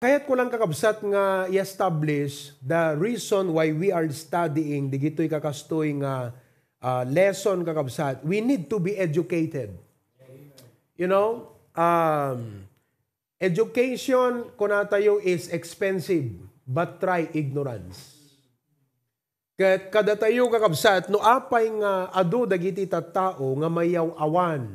Kaya't ko lang kakabsat nga i-establish the reason why we are studying digito'y kakastoy nga lesson kakabsat. We need to be educated. You know, education kuna tayo is expensive, but try ignorance. Kada tayo kakabsat, no apay nga adu dagiti tattao nga mayaw awan,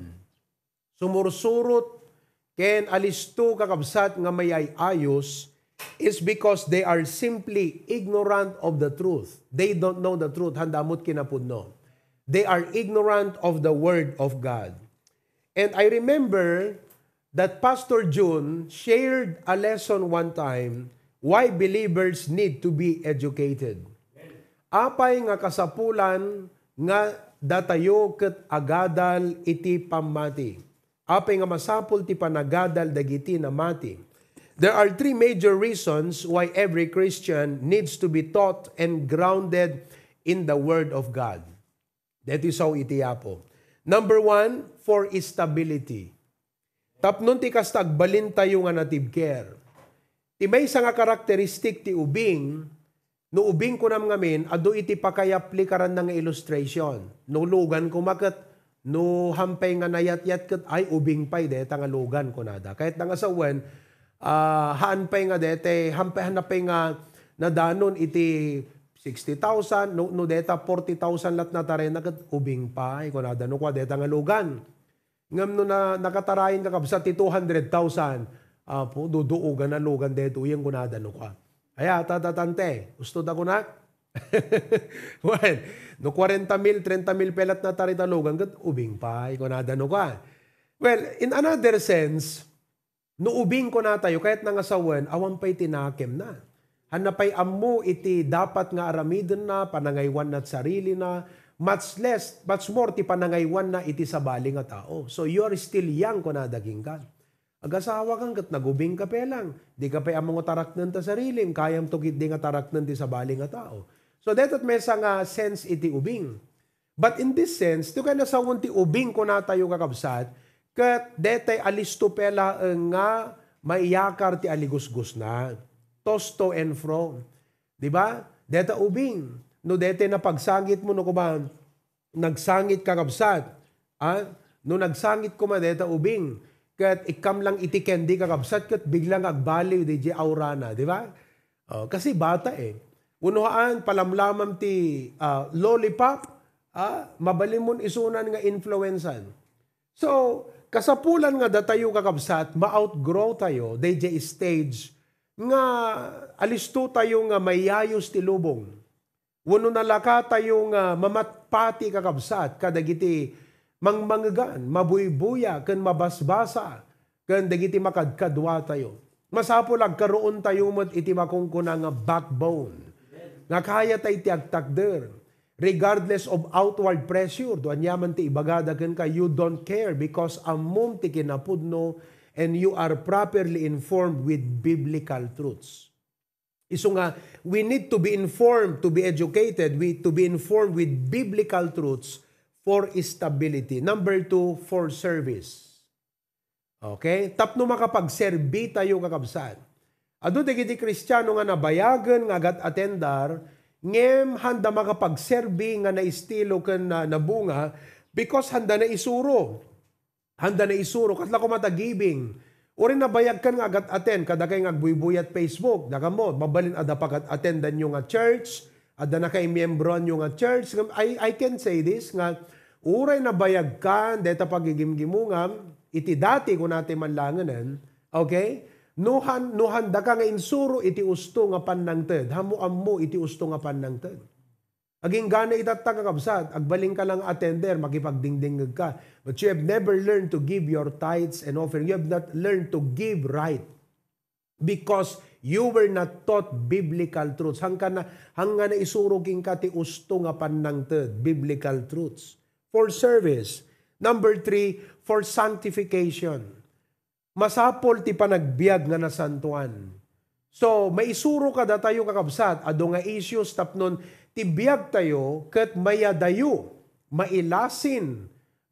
sumursurot, ken alisto kakabsat nga mayay ayos, is because they are simply ignorant of the truth. They don't know the truth. Handamot kinapudno. They are ignorant of the Word of God. And I remember that Pastor June shared a lesson one time why believers need to be educated. Apay nga kasapulan nga datayo ket agadal iti pamati. Apay nga masapul ti panagadal dagiti na mati. There are three major reasons why every Christian needs to be taught and grounded in the Word of God. That is how itiyapo. Number one, for stability. Tapnon ti kastagbalin tayo nga native care. Ti may nga karakteristik ti ubing, no ubing ko nam ngamin, ado iti pakayapli karan ng illustration. No lugan kumakat, no hampay nga nayat-yat kat, ay ubing pay de, tangalugan ko nada. Kahit nga sawen, haan pay nga dete, hampay hanapay nga nadanon iti 60,000, no deta 40,000 lat na taray na kat ubing pay, ko nada, no kwa deta nga lugan. Ngam no na nakatarayin kakabsat ti 200,000, po, duduugan na lugan deto, yung ko nada, no kwa. Aya, tatatante, gusto da ko na? Well, no 40,000, 30,000 pelat na taritalugan, kat ubing pa, ikunada no ka. Well, in another sense, no ubing ko na tayo, kahit nangasawan, awan pa'y tinakem na. Hanapay ammo iti dapat nga aramidon na, panangaywan na sarili na, much more ti panangaywan na iti sabali nga tao. So you are still young ko na daging ka. Agasawa kang kat nagubing ka pelang. Di ka pa among taraknan ta sarilim. Kayam tukit di nga taraknan ti sabali nga tao. So datot may nga sense iti ubing. But in this sense, ito ka nasawon ti ubing ko na tayo kakabsat, kat detay alisto pela nga maiyakar ti aligusgus na. Tosto and fro. Diba? Deta ubing. No dete na pagsangit mo no kuman, nagsangit kakabsat. No nagsangit ko ma deta ubing. Kat ikam lang iti kendi kakabsat kat biglang agbaliw di aura na, di ba? Kasi bata eh. Unuhaan, palamlamam ti lollipop, mabalimon isunan nga influensan. So, kasapulan nga datayo kakabsat, ma-outgrow tayo, di stage, nga alisto tayo nga mayayos ti lubong. Wano nalaka tayo nga mamatpati kakabsat, kadagiti mangmanggan, mabuybuya, kan mabasbasa, kan dagiti makadkadwa tayo. Masapulag karoon tayo mo't iti makungkuna nga backbone. Nga kaya tayo ti agtakder. Regardless of outward pressure, doan yaman ti ibagadagan ka, you don't care because amum ti kinapudno and you are properly informed with biblical truths. Iso nga, we need to be informed, to be educated, to be informed with biblical truths for stability. Number two, for service. Okay? Tapno makapagserbi tayo kakabsat. Ado dagiti Kristiyano nga nabayagan nga agat atendar, ngem handa makapagserbi nga na estilo ken na bunga because handa na isuro. Handa na isuro. Katla ko matagibing. Uri nabayag kan nga agat attend, kada kay nga buybuyat Facebook, dakamot, mabalin ada pagat attendan nyo nga church, ada na kay miyembro nyo nga church. I can say this, nga uray na bayag kan, deta pagigimgimungam, iti dati ko natin manlanganan, okay? Nuhan da ka nga insuro, iti usto nga panangted. Hamu-ammo, iti usto nga panangted. Aging gana itatag kakabsat, agbaling ka lang attender, makipagdingdingag ka. But you have never learned to give your tithes and offering. You have not learned to give right. Because you were not taught biblical truths. Hangga na isuruking ka ti usto nga panangted, biblical truths. For service. Number three, for sanctification. Masapol ti panagbiag nga nasantuan. So, maisuro ka da tayo kakabsat, ado nga issues tapnon, tibiyag tayo, kat mayadayo, mailasin,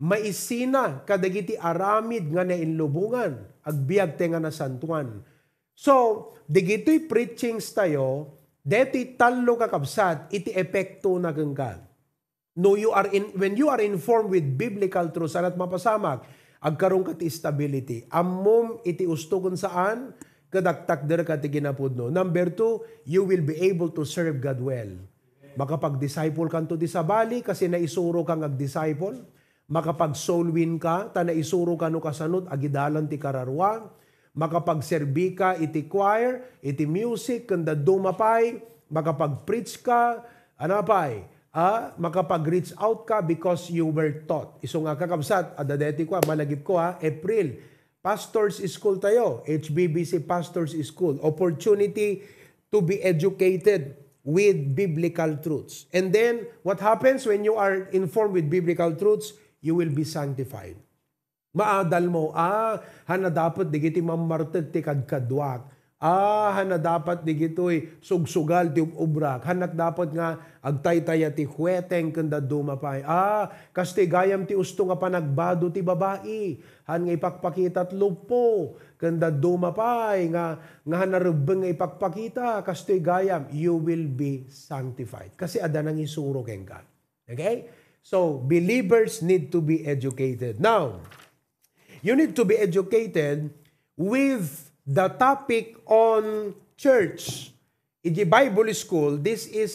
maisina, kadagiti aramid nga nainlubungan, agbiag te nga nasantuan. So, digito'y preachings tayo, deti talo kakabsat, iti epekto na genggan. No, when you are informed with biblical truths, alat mapasamak, agkaroon ka ti stability. Ammom iti usto kung saan, kadaktakder ka ti ginapudno. Number 2, you will be able to serve God well. Makapag-disciple kanto di sa bali, kasi naisuro kang ag-disciple. Makapag-soul win ka, ta naisuro ka no kasanod, agidalan ti kararwa. Makapag-serbi ka, iti choir, iti music, kanda dumapay. Makapag-preach ka, anapay. Makapag-reach out ka because you were taught. Iso nga kakabsat, adadeti ko, malagip ko April. Pastors School tayo, HBBC Pastors School. Opportunity to be educated with biblical truths. And then, what happens when you are informed with biblical truths? You will be sanctified. Maadal mo, hana dapat digiti mamarted ti kadkadwak. Hana dapat digito'y sugsugal ti ubrak. Hanak dapat nga agtaytaya ti huweteng kanda dumapay. Kaste gayam ti usto nga panagbado ti babae. Han nga ipakpakita at lupo. Kanda dumapay. Nga hanarebeng nga ipakpakita. Kaste gayam. You will be sanctified. Kasi ada nang isuro keng ka. Okay? So, believers need to be educated. Now, you need to be educated with the topic on church. In the Bible school, this is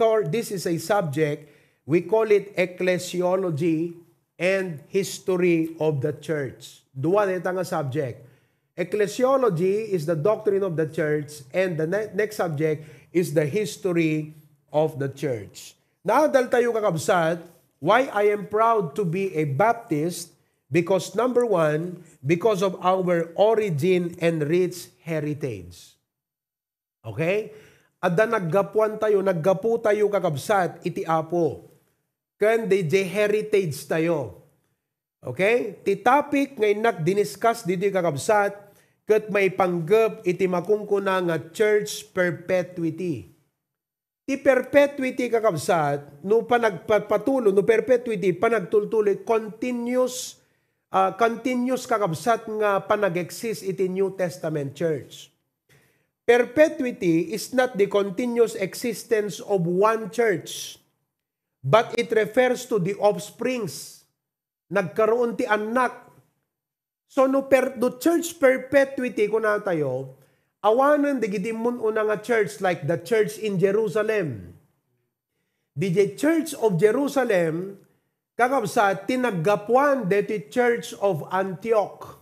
a subject, we call it ecclesiology and history of the church. Dua na nga subject. Ecclesiology is the doctrine of the church, and the next subject is the history of the church. Now, dahil tayo kakabsat, why I am proud to be a Baptist. Because number 1, because of our origin and rich heritage. Okay? Adda naggapuan tayo, naggapu tayo kakabsat, iti apo. Kan DJ heritage tayo. Okay? Ti topic ngay diniscuss dito kakabsat, kat may panggap iti makungkuna nga church perpetuity. Ti perpetuity kakabsat, no panagpatulo, no perpetuity, panagtultuloy, continuous kakabsat nga panag-exist iti New Testament Church. Perpetuity is not the continuous existence of one church, but it refers to the offsprings. Nagkaroon ti anak. So no church perpetuity kuna tayo, awanan digiti mun una nga church like the church in Jerusalem. The Church of Jerusalem, kakabsat, tinaggapuan deti Church of Antioch.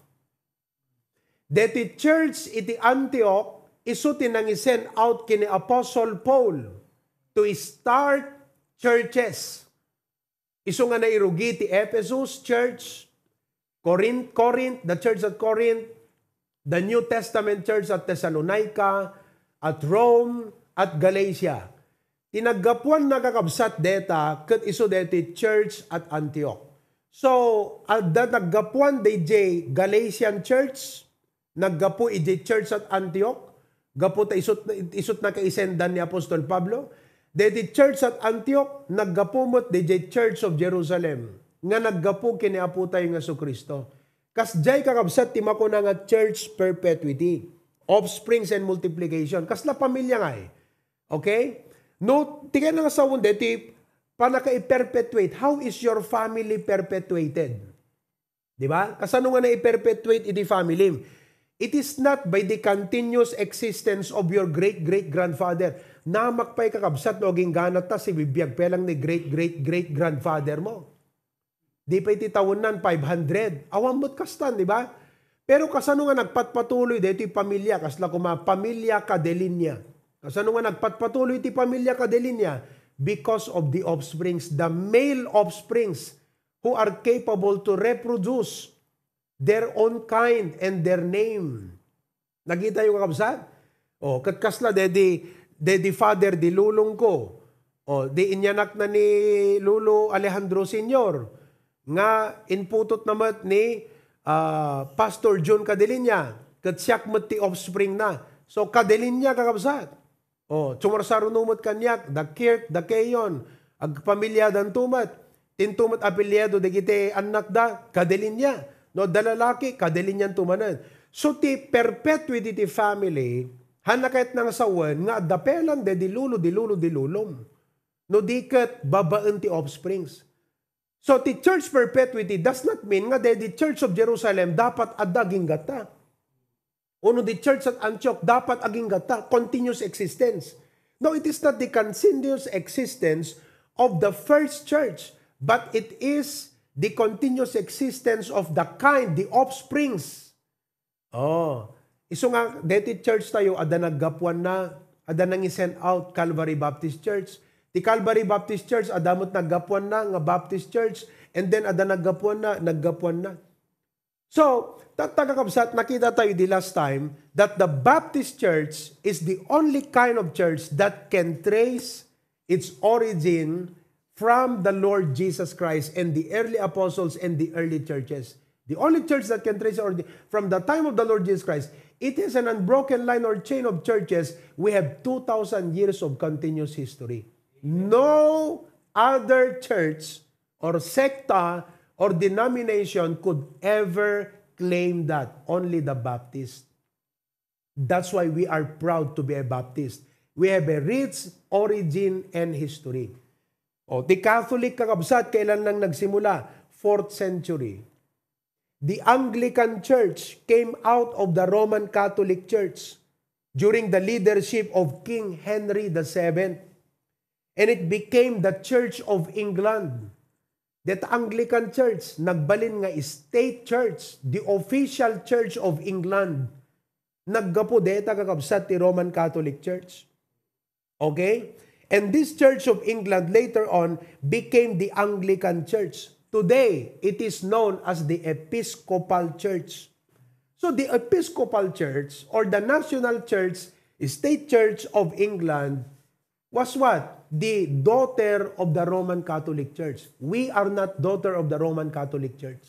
Deti church iti Antioch, iso tinangisend out kini Apostle Paul to start churches. Iso nga nairugi ti Ephesus Church, Corinth, the church at Corinth, the New Testament church at Thessalonica, at Rome, at Galatia. Tinaggapuan na kakabsat deta, kat iso deti church at Antioch. So, adda naggapuan DJ Galatian church, naggapu iji church at Antioch, gapu ta isot na kaisendan ni Apostol Pablo, deti church at Antioch, naggapumot DJ Church of Jerusalem, nga naggapu kini Apo tayo nga Kristo. Kasjay kakabsat timako na nga church perpetuity, offsprings and multiplication. Kasla pamilya nga Okay? No, tingnan nga sa wunde, panaka-i-perpetuate. How is your family perpetuated? Diba? Kasano nga na-i-perpetuate iti family? It is not by the continuous existence of your great-great-grandfather. Namakpay kakabsat no aging ganat ta si bibiyag pelang ni great-great-great-grandfather mo. Di pa iti tawanan 500. Awamot kastan, di ba? Pero kasano nga nagpatpatuloy dito yung pamilya, kasla kuma pamilya kadelinya. Kasano nga nagpatpatuloy iti pamilya kadelinya? Because of the offsprings, the male offsprings who are capable to reproduce their own kind and their name. Nakita yung kakabsat? Katkasla, dedi father di lulong ko. Di inyanak na ni Lulo Alejandro Sr. Nga inputot naman ni Pastor John Cadelinya. Katsyak mat ti offspring na. So Cadelinya kakabsat. Tsumarsaro numot kanyak, the Kirk, the Keyon, agpamilya dan tumat. Tintumat apelyado de kite anak da, Cadelinya. No, dalalaki, Cadelinyan tumanan. So ti perpetuity ti family, hanakit ng sawan nga dapelan de dilulom. No diket babaan ti offsprings. So ti church perpetuity does not mean nga the Church of Jerusalem dapat adaging gata. Uno the church at Antioch dapat aging gata, continuous existence. No, it is not the continuous existence of the first church, but it is the continuous existence of the kind, the offsprings. Iso nga, deti church tayo, ada naggapuan na, ada nang i-send out Calvary Baptist Church. Ti Calvary Baptist Church, adamot naggapuan na, nga Baptist Church, and then ada naggapuan na. So, tatagakabsat, nakita tayo the last time that the Baptist Church is the only kind of church that can trace its origin from the Lord Jesus Christ and the early apostles and the early churches. The only church that can trace origin from the time of the Lord Jesus Christ, it is an unbroken line or chain of churches. We have 2,000 years of continuous history. No other church or secta or denomination could ever claim that. Only the Baptist. That's why we are proud to be a Baptist. We have a rich origin and history. The Catholic kakabsat, kailan lang nagsimula? 4th century. The Anglican Church came out of the Roman Catholic Church during the leadership of King Henry VII. And it became the Church of England. That Anglican Church, nagbalin nga state church, the official church of England. Naggapo deta kakabsat ti Roman Catholic Church. Okay? And this Church of England later on became the Anglican Church. Today, it is known as the Episcopal Church. So the Episcopal Church or the National Church, State Church of England was what? The daughter of the Roman Catholic Church. We are not daughter of the Roman Catholic Church.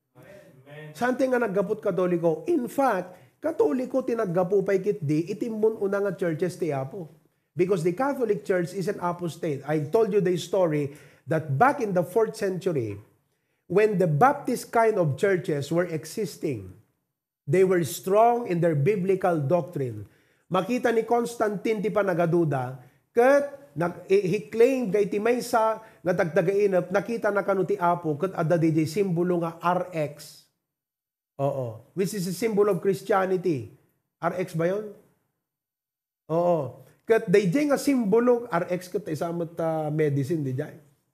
Sante nga naggapot Katoliko. In fact, Katoliko tinaggapupay kitdi, itimbon una nga churches ti Apo. Because the Catholic Church is an apostate. I told you the story that back in the 4th century, when the Baptist kind of churches were existing, they were strong in their biblical doctrine. Makita ni Constantine ti panagaduda, ket he claimed kay ti maysa nga tagtagainap, nakita na kanu ti Apo ket adda DJ simbolo nga RX. Which is a symbol of Christianity. RX ba yon? Ket DJ nga simbolo RX ket isamot medicine DJ.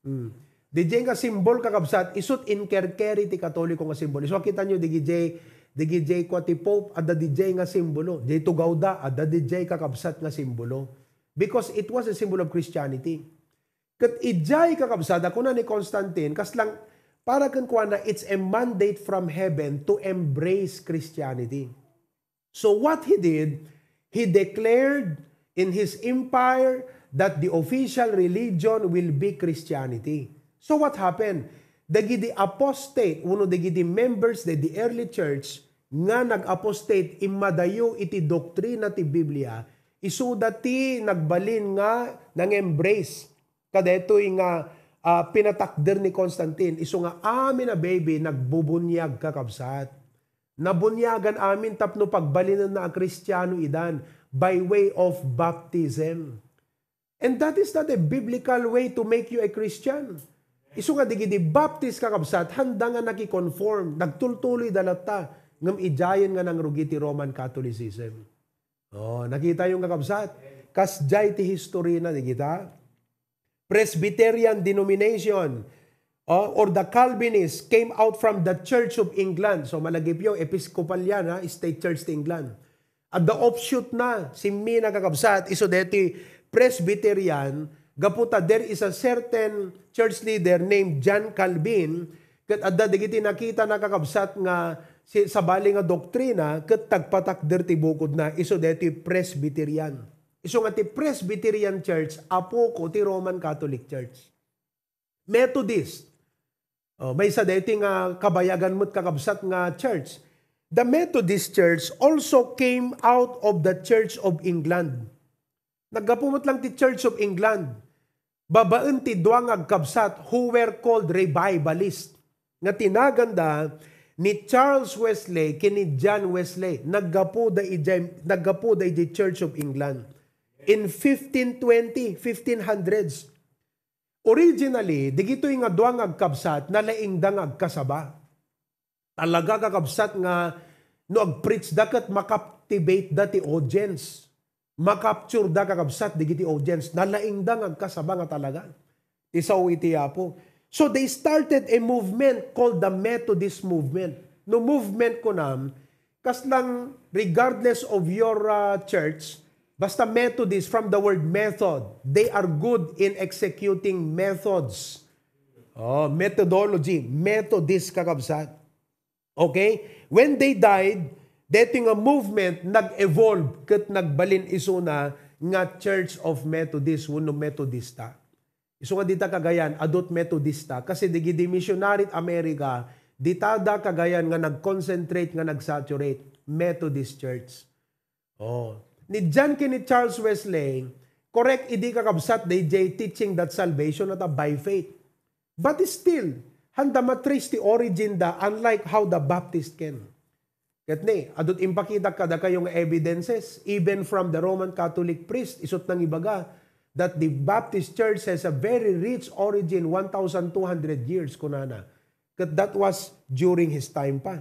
DJ nga simbol kakabsat isut inkerkeri ti Katoliko nga simbolo. So kita nyo DJ ko ti Pope adda DJ nga simbolo. DJ Tugawda adda DJ kakabsat nga simbolo. Because it was a symbol of Christianity. Kat ijay kakabsada kuna ni Constantine, kaslang para kan kuha na it's a mandate from heaven to embrace Christianity. So what he did, he declared in his empire that the official religion will be Christianity. So what happened? Dagiti apostate, uno dagiti members de the early church, nga nag-apostate, imadayo iti doktrina ti Biblia, isudati nagbalin nga nang embrace kadetoy nga pinatakder ni Constantine iso nga amin na baby nagbubunyag kakabsat nabunyagan amin tapno pagbalinan na ang Kristiyano idan by way of baptism, and that is not a biblical way to make you a Christian. Iso nga digidi baptist kakabsat handa nga nakikonform nagtultuloy dalata ngam ijayen nga nang rugiti Roman Catholicism. Nakita yung kakabsat. Kasjay ti history na, di kita? Presbyterian denomination or the Calvinists came out from the Church of England. So malagip yung Episcopal yan, State Church ti England. At the offshoot na, si Mina kakabsat, iso deti Presbyterian, gaputa, there is a certain church leader named John Calvin, kat adda digiti nakita na kakabsat nga sa bali nga doktrina, ket tagpatakder ti bukod na, iso deti Presbyterian. Iso nga ti Presbyterian Church, apo ko ti Roman Catholic Church. Methodist. May sa deti nga kabayagan mo't kakabsat nga church. The Methodist Church also came out of the Church of England. Naggapumot lang ti Church of England. Babaan ti duwang agkabsat who were called revivalists. Nga tinaganda, ni Charles Wesley kini John Wesley naggapo da ijay Church of England in 1520, 1500s. Originally, digito yung nga duwang agkabsat na laing dang agkasaba. Talaga kakabsat nga no ag-preach dakat makaptivate dati audience. Makapture da kakabsat digiti audience. Nalaing dang agkasaba nga talaga. Isaw itiyapo. So they started a movement called the Methodist movement. No movement ko nam, kas lang regardless of your church, basta Methodist from the word method, they are good in executing methods. Oh, methodology, Methodist kakabsat. Okay? When they died, dating a movement nag-evolve kat nagbalin isuna nga Church of Methodist, wano Methodista. Iso nga dita kagayan, adult Methodista, kasi di missionary America, ditada kagayan nga nag-concentrate, nga nag-saturate, Methodist Church. Oh. Ni John kini Charles Wesley, correct, idi kakabsat, they teaching that salvation at by faith. But still, handa matrace the origin da, unlike how the Baptist can. Kat ni, adot impakita kada kayong evidences, even from the Roman Catholic priest, isot nang ibaga, that the Baptist Church has a very rich origin, 1,200 years kunana. Kat that was during his time pa.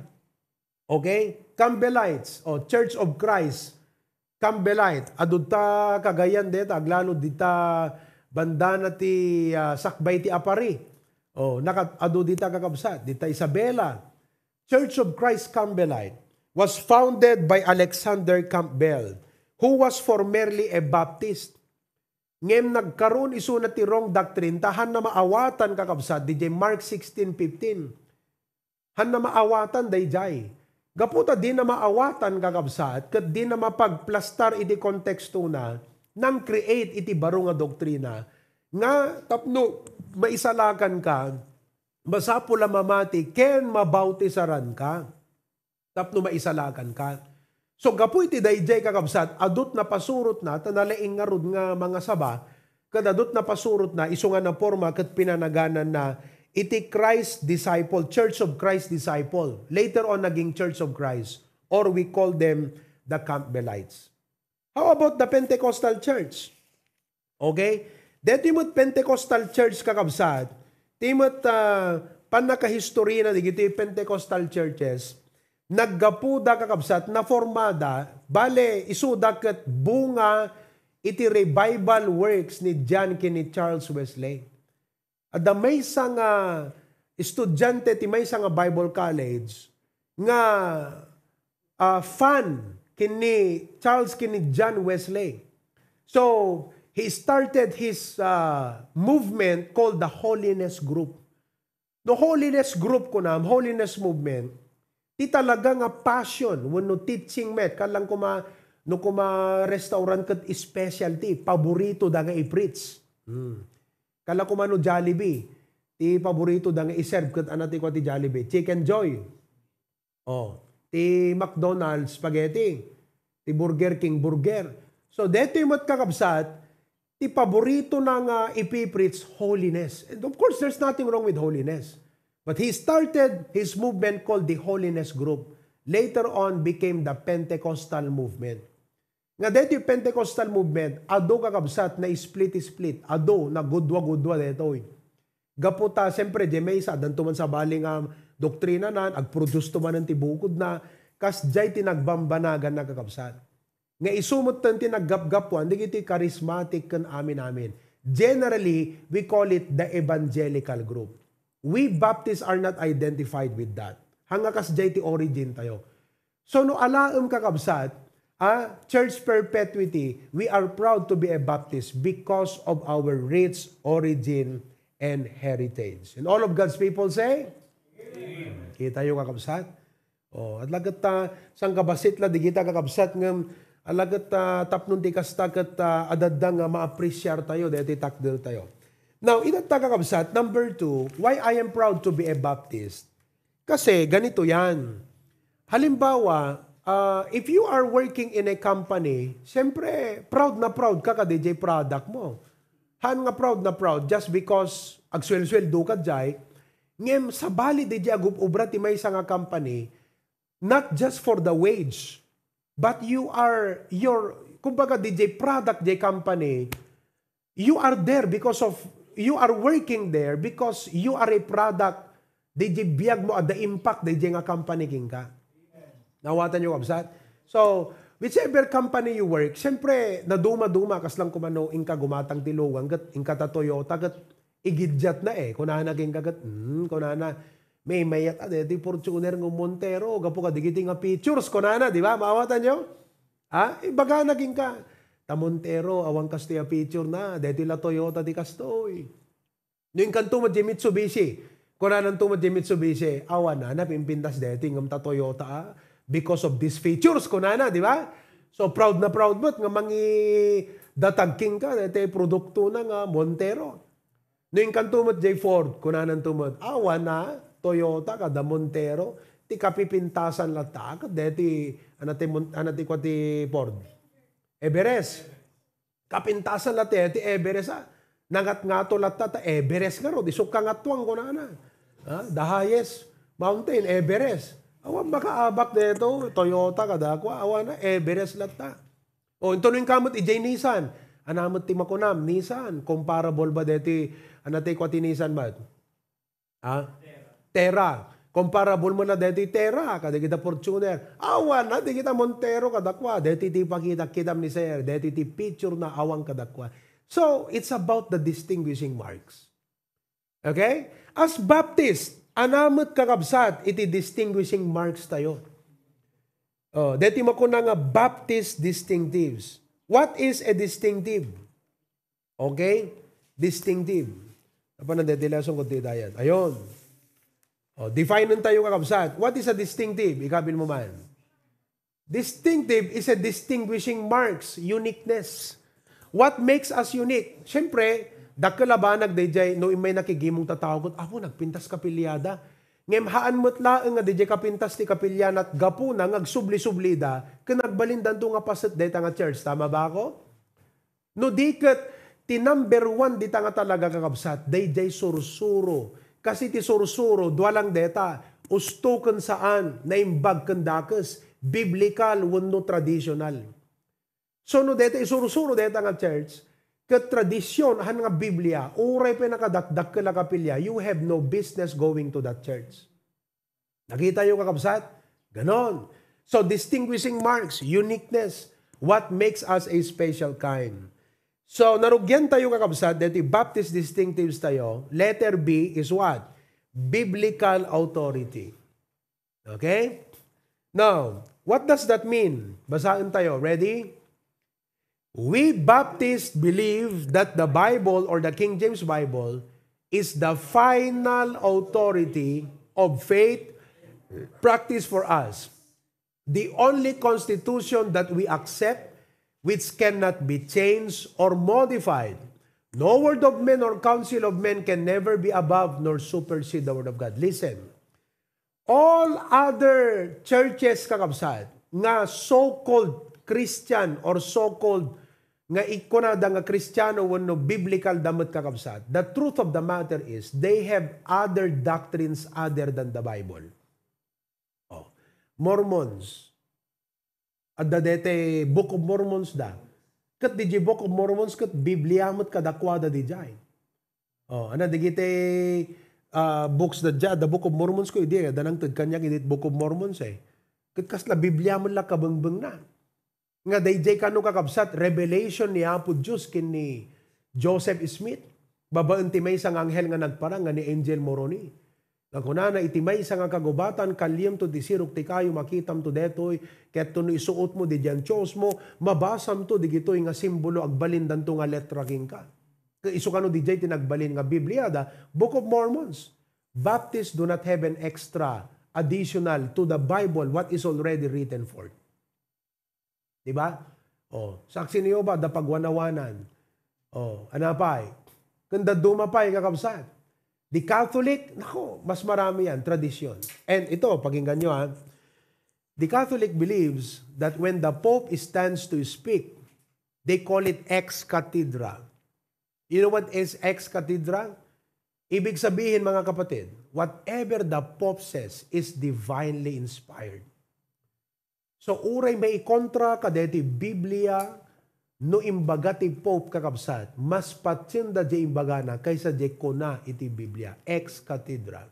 Okay? Campbellites, o Church of Christ, Campbellite, adot ta kagayan deta, aglalo dita bandana ti sakbay ti apari. O, ado dita kakabsat, dita Isabela. Church of Christ Campbellite was founded by Alexander Campbell, who was formerly a Baptist. Ngem nagkaroon iso na ti wrong doctrine, tahan na maawatan kakabsat, DJ Mark 16:15. Han na maawatan dayjay. Gaputa di na maawatan kakabsat, kat di na mapagplastar iti konteksto na, nang create iti baro nga doktrina, nga tapno maisalakan ka, masapula mamati, ken mabautisaran ka, tapno maisalakan ka. So gapu iti dayjay kakabsat, adut na pasurot na, tanalaing nga rod nga mga saba, kad adut na pasurot na, iso nga na forma, kat pinanaganan na, iti Christ disciple, Church of Christ disciple. Later on, naging Church of Christ. Or we call them the Campbellites. How about the Pentecostal Church? Okay? Dito mo't Pentecostal Church kakabsat, timot panakahistory na digiti Pentecostal churches, naggapuda kakabsat na formada, bale isuda ket bunga iti revival works ni John kini Charles Wesley. At may isang estudyante ti may isang Bible College nga fan kini Charles kini John Wesley. So, he started his movement called the Holiness Group. No Holiness Group ko na, Holiness Movement, ti talaga nga passion, wano teaching met, kalang kuma restaurant kat specialty, paborito da nga i-preach. Kala ko no Jollibee, ti paborito da nga i-serve kat anati ko ti Jollibee, Chicken Joy. Oh, ti McDonald's spaghetti, ti Burger King burger. So dito yung kakabsat, ti paborito na ipipreach holiness. And of course, there's nothing wrong with holiness. But he started his movement called the Holiness Group. Later on, became the Pentecostal movement. Nga dito yung Pentecostal movement, ado kakabsat na split-split. Ado na gudwa-gudwa dito. Gaputa, siyempre, di may isa, danto man sa baling doktrina na, agproduce to man ng tibukod na, kas jay tinagbambanagan na kakabsat. Nga isumot tan tinaggap-gapuan, di kiti charismatic kan amin-amin. Generally, we call it the evangelical group. We Baptists are not identified with that. Hanga kas jay ti origin tayo. So no alaam kakabsat, church perpetuity, we are proud to be a Baptist because of our rich origin and heritage. And all of God's people say? Amen. Kita yung kakabsat? Oh, at lagat sang kabasit la, di kita kakabsat ng alagat tapnon ti kasta kat adadang ma-appreciate tayo, deti takdil tayo. Now, itat kakabsat, number 2, why I am proud to be a Baptist? Kasi ganito yan. Halimbawa, if you are working in a company, siyempre, proud ka DJ product mo. Han nga proud na proud just because agswel-sweldo ka jay, Ngem sa bali di agup ubra ti may nga company, not just for the wage, but kumbaga DJ product, DJ company, you are there because of, you are working there because you are a product, DJ biyag mo at the impact DJ nga company king ka. Nawatan nyo kabsat? So, whichever company you work, siyempre, naduma-duma, kas lang kumano, inka gumatang tilugang, inka ta Toyota, gat igidyat na kunana king kagat, kunana, may mayat, di Fortuner ng Montero, gapo ka, digiti nga pictures, kunana, di ba? Maawatan nyo? Ibaga naging ka. Ta Montero, awang kastiya picture na, deti la Toyota di kastoy. Yung kanto mo di Mitsubishi, kunanan to mo di Mitsubishi, awan na, napimpintas deti ngam ta Toyota, because of these features, kunana, di ba? So, proud na proud mo, nga mangi datagking ka, deti produkto na nga Montero. Yung kanto mo di Ford, kunanan to mo, awan na, Toyota, kada Montero, ti kapipintasan latak, deti, anati ko ti Ford. Everest. Kapintasan latte, ti Everest nangat nga to latta, ta Everest nga ro, di sukang atwang ko na. The highest mountain, Everest. Awan makaabak dito, Toyota kadakwa, awan na, Everest latta. O, ito nung kamot, ijay Nissan. Anamot ti makunam, Nissan. Comparable ba deti, anati ko ti Nissan ba? Terra. Comparable mo na deti Terra, kada kita Fortuner. Awan na, di kita Montero kadakwa. Deti ti pakita kitam ni Sir. Deti ti picture na awang kadakwa. So, it's about the distinguishing marks. Okay? As Baptist, anamot kakabsat, iti distinguishing marks tayo. Deti mo ko na nga Baptist distinctives. What is a distinctive? Okay? Distinctive. Apa na deti lesson ko ti dayan? Ayon. Define nun tayo kakabsat. What is a distinctive? Ikabil mo man. Distinctive is a distinguishing marks, uniqueness. What makes us unique? Siyempre, dakalabanag DJ, no may nakigimong tatawag, ako nagpintas kapilyada. Ngem haan mo't laeng nga DJ kapintas ti kapilyan at gapu na ngagsubli-sublida, kanagbalindan to nga paset deta nga church. Tama ba ako? No diket, ti number 1 dita nga talaga kakabsat, DJ sursuro. Kasi ti sursuro, duwalang deta, ustukan saan, naimbag kandakes, biblical, wano traditional. So no deta, isursuro deta nga church, kat tradisyon, han nga Biblia, uray pa nakadakdak ka kapilya, you have no business going to that church. Nakita yung kakabsat? Ganon. So distinguishing marks, uniqueness, what makes us a special kind. So, narugyan tayo kakabsat, dito Baptist distinctives tayo. Letter B is what? Biblical authority. Okay? Now, what does that mean? Basahin tayo. Ready? We Baptists believe that the Bible or the King James Bible is the final authority of faith practice for us. The only constitution that we accept which cannot be changed or modified. No word of men or counsel of men can never be above nor supersede the word of God. Listen, all other churches kakabsat, nga so-called Christian or so-called nga ikonada nga Kristiyano wano biblical damot kakabsat, the truth of the matter is they have other doctrines other than the Bible. Mormons, at the dete Book of Mormons da. Kat di Book of Mormons kat Biblia mo't kadakwada di jay. Ana di gite books da dya, the Book of Mormons ko idi, danang tad kanya idit Book of Mormons Kat kasla Biblia mo la kabangbang na. Nga day jay kano kakabsat, revelation ni Apo Diyos kin ni Joseph Smith. Babaan timay sang anghel nga nagparang nga ni Angel Moroni. Kunana itimay sa nga kagubatan, kalyem to disirok ti kayo, makitam to detoy, ket to no isuot mo, di dyan Diyos mo, mabasam to, di gito'y nga simbolo, agbalindan to nga letra king ka. Isu ka no di jay tinagbalin nga Biblia, da, Book of Mormons. Baptists do not have an extra, additional to the Bible, what is already written for. Diba? Saksi niyo ba, da pagwanawanan. Anapay? Kanda dumapay kakabsat. The Catholic, nako, mas marami yan, tradisyon. And ito, pakinggan nyo the Catholic believes that when the Pope stands to speak, they call it ex cathedra. You know what is ex cathedra? Ibig sabihin mga kapatid, whatever the Pope says is divinely inspired. So uray may ikontra kadeti Biblia no imbaga ti Pope kakabsat, mas patsinda di imbaga na kaysa di kuna iti Biblia, ex cathedra.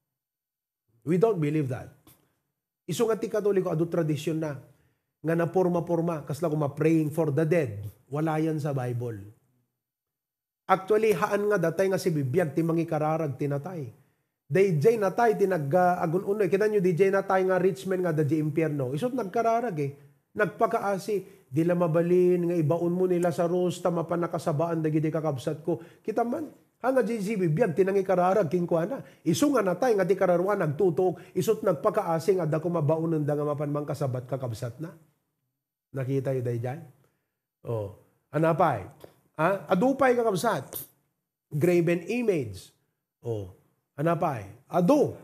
We don't believe that. Iso nga ti Katoliko, adu tradisyon na, nga na porma-porma, kasla kuma praying for the dead, wala yan sa Bible. Actually, haan nga datay nga si bibiyag, ti mangi kararag tinatay. DJ natay, tinag-agun-unoy. Kita nyo, DJ natay nga rich man nga da di impyerno. Isot nagkararag nagpakaasi. Di la mabalin, nga ibaon mo nila sa rosta, mapanakasabaan, dagi di kakabsat ko. Kita man, hanga di si bibiyag, tinangi kararag, kingkuana. Iso nga natay, nga di kararwa, nagtutok. Isot nagpakaasi, nga da ko mabaonan da nga mapanmang kasabat kakabsat na. Nakita yun day dyan? Oh. Anapay? Adupay kakabsat. Graven image. Oh. Anapay? Adu.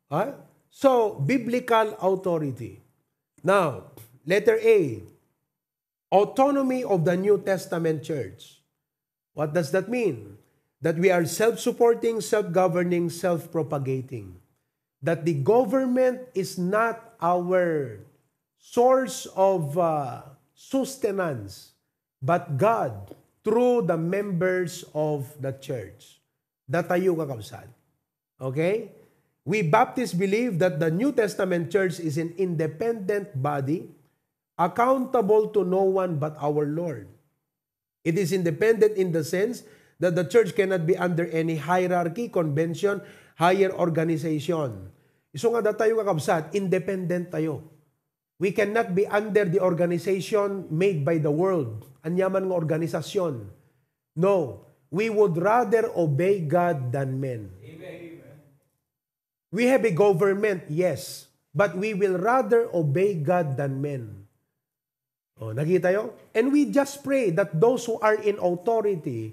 So, biblical authority. Now, letter A. Autonomy of the New Testament Church. What does that mean? That we are self-supporting, self-governing, self-propagating. That the government is not our source of sustenance, but God through the members of the church. Datayo kakabsat. Okay? We Baptists believe that the New Testament church is an independent body, accountable to no one but our Lord. It is independent in the sense that the church cannot be under any hierarchy, convention, higher organization. Iso nga datayo kakabsat, independent tayo. We cannot be under the organization made by the world. Anyaman ng organisasyon. No. We would rather obey God than men. Amen. We have a government, yes. But we will rather obey God than men. Oh, nakita yo? And we just pray that those who are in authority,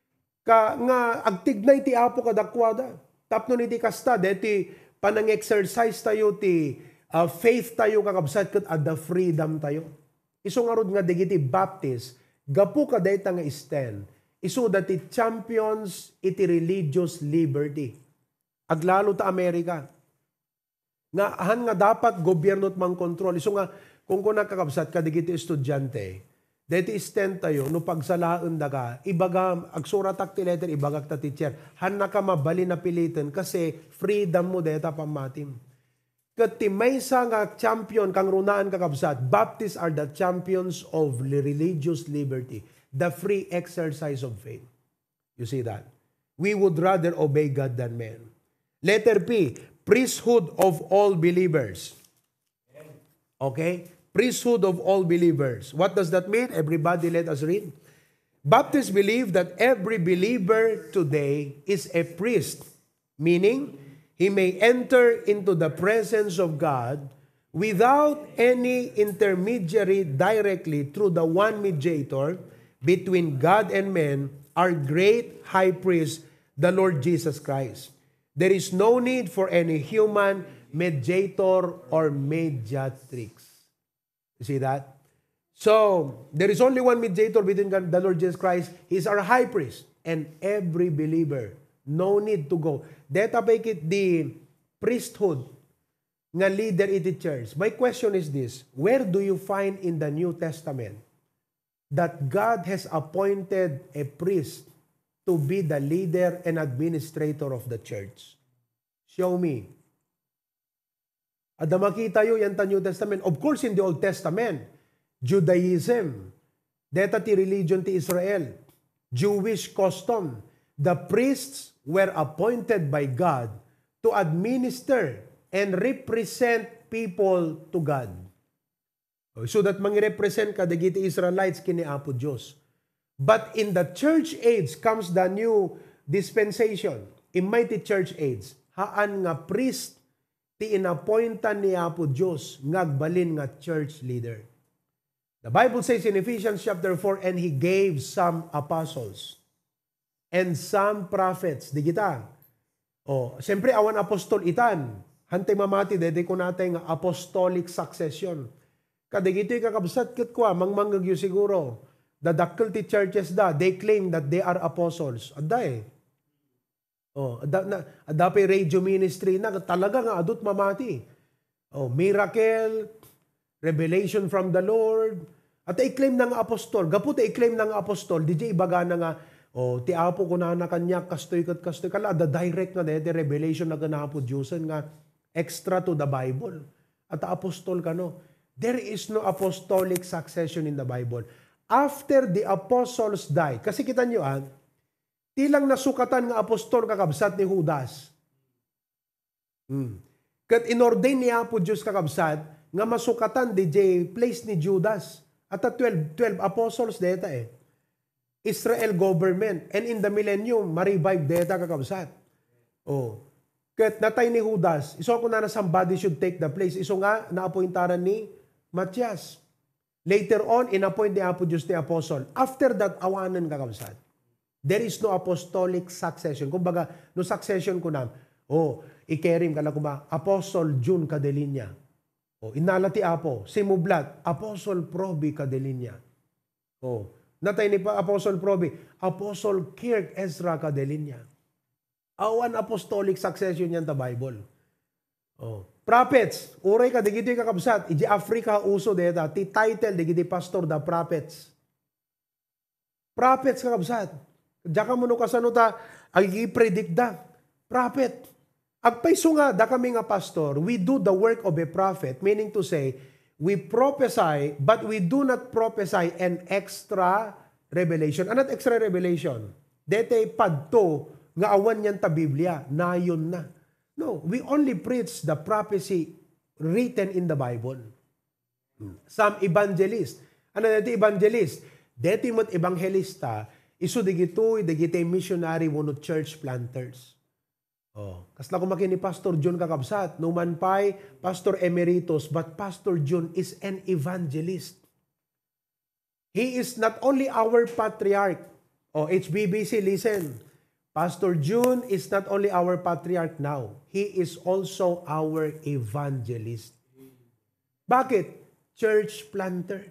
nga agtignay ti apo kadakwada. Tapno ni ti kasta, deti panang-exercise tayo ti faith tayo kakabsat kat at the freedom tayo. Iso nga rod nga digiti Baptist, gapu ka dayta nga stand, iso dati champions iti religious liberty. Aglalo ta Amerika. Nga ahan nga dapat gobyerno at mang kontrol. Iso nga, kung nakakabsat ka digiti estudyante, dati stand tayo, no pagsalaan da ka, ibaga, agsuratak ti letter, ibagak ta teacher, han na ka mabali na pilitin kasi freedom mo deta pamatim. Kati may nga champion kang runaan kakabsat, Baptists are the champions of religious liberty, the free exercise of faith. You see that? We would rather obey God than men. Letter P, priesthood of all believers. Okay? Priesthood of all believers. What does that mean? Everybody let us read. Baptists believe that every believer today is a priest, meaning he may enter into the presence of God without any intermediary directly through the one mediator between God and men, our great high priest, the Lord Jesus Christ. There is no need for any human mediator or mediatrix. You see that? So, there is only one mediator between God, the Lord Jesus Christ. He is our high priest. And every believer, no need to go. Deta bakit the priesthood nga leader in the church. My question is this, where do you find in the New Testament that God has appointed a priest to be the leader and administrator of the church? Show me. Ada makita yo yan ta New Testament. Of course, in the Old Testament, Judaism, deta ti religion ti Israel, Jewish custom, the priests were appointed by God to administer and represent people to God. So that mangi-represent ka dagiti Israelites kini Apo Dios. But in the church age comes the new dispensation. In mighty church age, haan nga priest ti inappointan ni Apo Dios ngagbalin nga church leader. The Bible says in Ephesians chapter 4, and He gave some apostles and some prophets. Di kita. Siyempre, awan apostol itan. Hantay mamati, dede ko natin nga apostolic succession. Kadigito'y kakabsat kit kwa, mangmanggagyo siguro. The faculty churches they claim that they are apostles. Aday. Dapat radio ministry na talaga nga adut mamati. Miracle, revelation from the Lord. At i-claim ng apostol. Gapot i-claim ng apostol. DJ ibaga na nga, ti apo ko na kanya, kastoy. Kala, the direct nga the revelation na ganapo Diyosan nga, extra to the Bible. At apostol ka no. There is no apostolic succession in the Bible. After the apostles die, kasi kita nyo tilang nasukatan nga apostol kakabsat ni Judas. Kat inordain niya po Diyos kakabsat nga masukatan DJ place ni Judas. At 12 apostles deta Israel government. And in the millennium, ma-revive deta kakabsat. Kat natay ni Judas, iso ko na somebody should take the place. Iso nga, naapointaran ni Matias. Later on, inappoint ni Apo Diyos ni apostle. After that, awanan kakabsat. There is no apostolic succession. Kumbaga, no succession ko na, ikerim ka na kuma, Apostle June Cadelinia. Inalati Apo, Simublat, Apostle Proby Cadelinia. Natay ni pa Apostle Proby, Apostle Kirk Ezra Cadelinia. Awan apostolic succession yan ta Bible. Prophets, uray ka, digiti kakabsat, iji Africa uso deta, ti title, digiti pastor da prophets. Prophets kakabsat. Diyan ka muna kasanuta, ang i-predict da. Prophet. Agpaiso nga, da kami nga pastor, we do the work of a prophet, meaning to say, we prophesy, but we do not prophesy an extra revelation. Anot extra revelation? Dete padto, nga awan yan ta Biblia, nayon na. No, we only preach the prophecy written in the Bible. Some evangelist. Ano dete evangelist? Dete mo't evangelista, iso digito'y missionary wano church planters. Kasla kumaki ni Pastor John kakabsat, numan pa'y Pastor Emeritus, but Pastor John is an evangelist. He is not only our patriarch. HBBC, listen. Pastor John is not only our patriarch now. He is also our evangelist. Bakit? Church planter.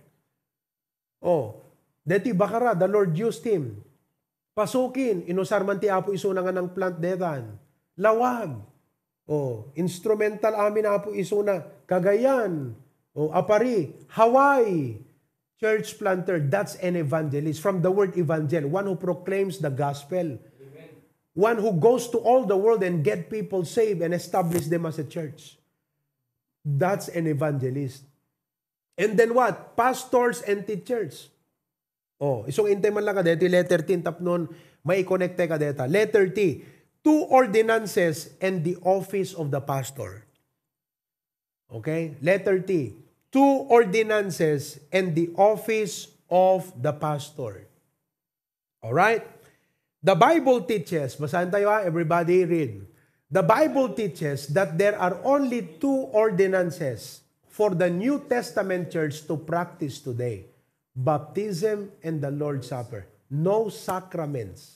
Deti bakara, the Lord used him. Pasukin, inusar man ti Apo iso na nga ng plant detan. Lawag. Instrumental amin Apo iso na. Cagayan. Apari. Hawaii. Church planter, that's an evangelist. From the word evangel, one who proclaims the gospel. Amen. One who goes to all the world and get people saved and establish them as a church. That's an evangelist. And then what? Pastors and teachers. Isong intay man lang ka dito, letter T, tapnon, may i-connecte ka dito. Letter T, 2 ordinances and the office of the pastor. Okay? Letter T, 2 ordinances and the office of the pastor. Alright? The Bible teaches, basahin tayo everybody read. The Bible teaches that there are only 2 ordinances for the New Testament church to practice today. Baptism and the Lord's Supper. No sacraments.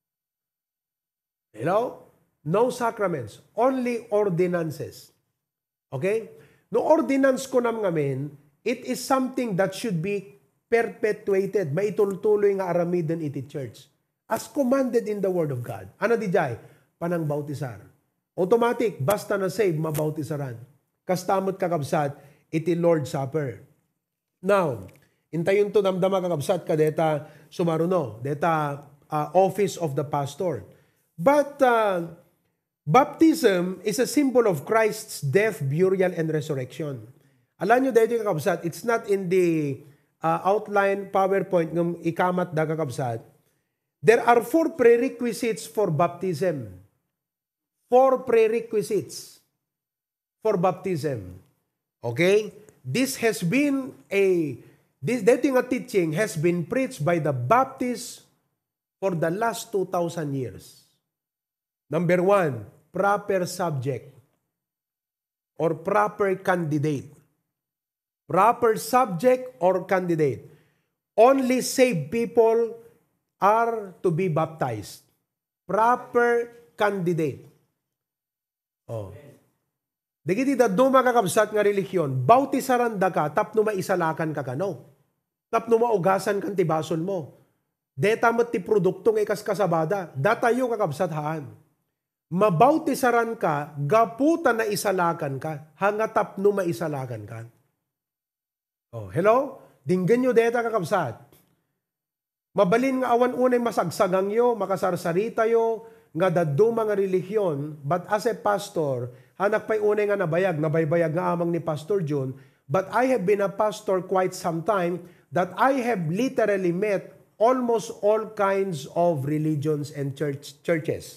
No sacraments. Only ordinances. Okay? No ordinance ko nam ngamin, it is something that should be perpetuated. Maitultuloy nga aramiden iti church. As commanded in the Word of God. Ano di jay? Panang bautisar. Automatic, basta na save, mabautisaran. Kastamot kakabsat, iti Lord's Supper. Now, intayon to namdama kakabsat ka deta sumaruno, deta office of the pastor. But baptism is a symbol of Christ's death, burial, and resurrection. Alam nyo dito kakabsat, it's not in the outline PowerPoint ng ikamat da kakabsat. There are 4 prerequisites for baptism. 4 prerequisites for baptism. Okay? This dating teaching has been preached by the Baptists for the last 2,000 years. Number 1, proper subject or proper candidate. Proper subject or candidate. Only saved people are to be baptized. Proper candidate. Digiti daddo makakabsat nga relihiyon, bautisaran da ka, tapno maisalakan ka kano. Tapno maugasan kan ti basol mo. Deta mat ti produktong ikas kasabada, datayo kakabsat haan. mabautisaran ka, gaputa na isalakan ka, hangatap no maisalakan ka. Oh, hello? Dinggan nyo deta kakabsat. Mabalin nga awan unay masagsagang yo, makasarsarita yo, nga daddo mga relihiyon, but as a pastor, hanak pa'y unay nga nabaybayag nga amang ni Pastor John, but I have been a pastor quite some time that I have literally met almost all kinds of religions and churches.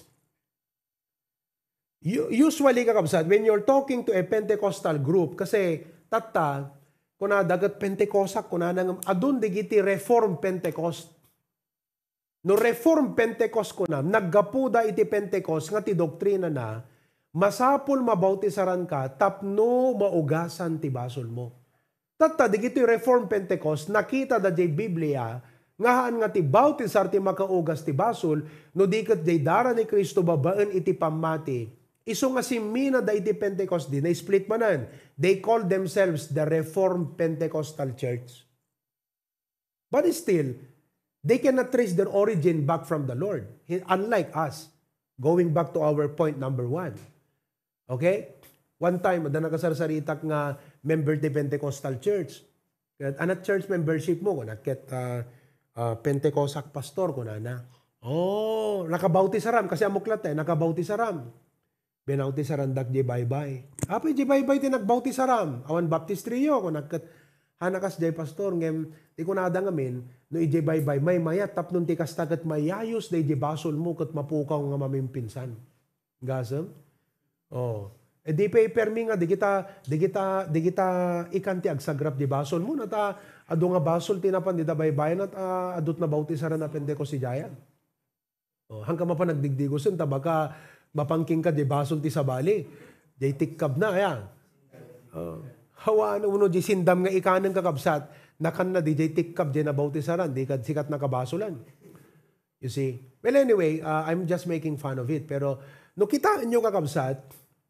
Usually, kakabsat, when you're talking to a Pentecostal group, kasi tata, kuna dagat Pentecost, kuna nang adun digiti Reform Pentecost. No Reform Pentecost kuna, naggapuda iti Pentecost, nga ti doktrina na, masapul mabautisaran ka, tapno maugasan ti basol mo. Tata, digiti Reform Pentecost, nakita da jay Biblia, ngahaan nga ti bautisar ti makaugas ti basol, no dikat jay dara ni Kristo babaan iti pamati. Iso nga simina da iti Pentecost din, na split manan. They call themselves the Reformed Pentecostal Church. But still, they cannot trace their origin back from the Lord. Unlike us, going back to our point number 1. Okay? One time, da nakasarsaritak nga member ti Pentecostal Church. Anat church membership mo, kung nakit Pentecostal pastor, kung na. Oh, nakabautisaram. Kasi amuklat nakabautisaram. Binautisaran dak di bye-bye. Apo di bye-bye ti nagbautisaram. Awan Baptist Trio, kung nakit hanakas di pastor, ngem, di ko nada ngamin, no ije bye-bye, may mayat, tapnon ti kastagat mayayos, di basol mo, kat mapukaw nga mamimpinsan. Gasam? Oh. E di permi nga, di kita ikanti agsagrap di basol mo, nata ado nga basol tinapan, di ta bye-bye, nat adot na bautisaran na Pentecost si Jayan. Oh, hanggang mapanagdigdigosan, tabaka mapangking ka di basol ti sabali. Di tikkab na, ayan. Hawaan uno di sindam nga ikanan kakabsat, nakan na di tikkab di nabautisaran, di kad sikat nakabasolan. You see? Well, anyway, I'm just making fun of it. Pero, no kitaan nyo kakabsat,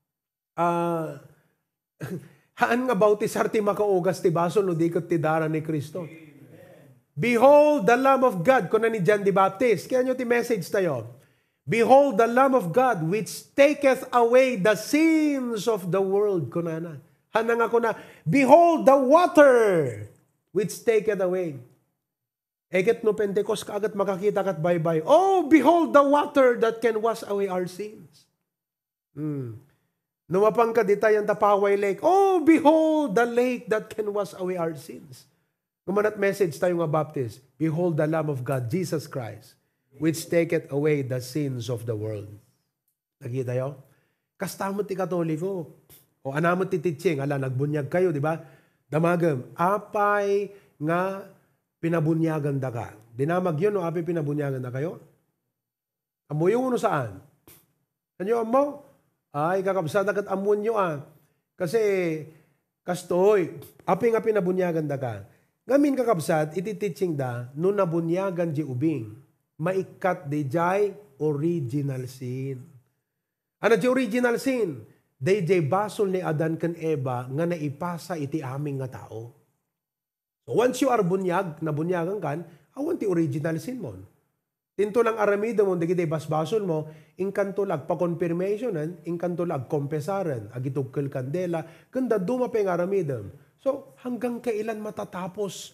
haan nga bautisar ti makaugas ti basol, no di kat ti dara ni Kristo. Behold the Lamb of God, kuna ni John the Baptist. Kaya nyo ti message tayo. Behold the Lamb of God, which taketh away the sins of the world. Kuna na. Hanang ako na, behold the water, which taketh away. Eket no Pentecost kaagad makakita kat bye-bye. Oh, behold the water that can wash away our sins. Numapang ka ditayan Tapaway Lake. Oh, behold the lake that can wash away our sins. Kumanat message tayo nga Baptist. Behold the Lamb of God, Jesus Christ, which taketh away the sins of the world. Nakita yun? Kastamot ti Katoliko. O anamot ti teaching. Ala, nagbunyag kayo, di ba? Damagam, apay nga pinabunyagan da ka. Dinamag yun, o apay pinabunyagan da kayo? Amo yung uno saan? Anyo amo? Ay, kakabsada kat amon nyo Kasi, kastoy, apay nga pinabunyagan da ka. Ngamin kakabsat, iti teaching da, no nabunyagan di ubing. Maikat di jay original sin. Ano di original sin? Di jay basol ni Adan ken Eva nga naipasa iti aming nga tao. So once you are nabunyagan kan, awan ti original sin mo. Tinto lang aramida mo, di basbasol mo, inkanto lag pa-confirmationan, inkanto lag kompesaran, agitugkel kandela, kanda dumapeng aramidam. So hanggang kailan matatapos?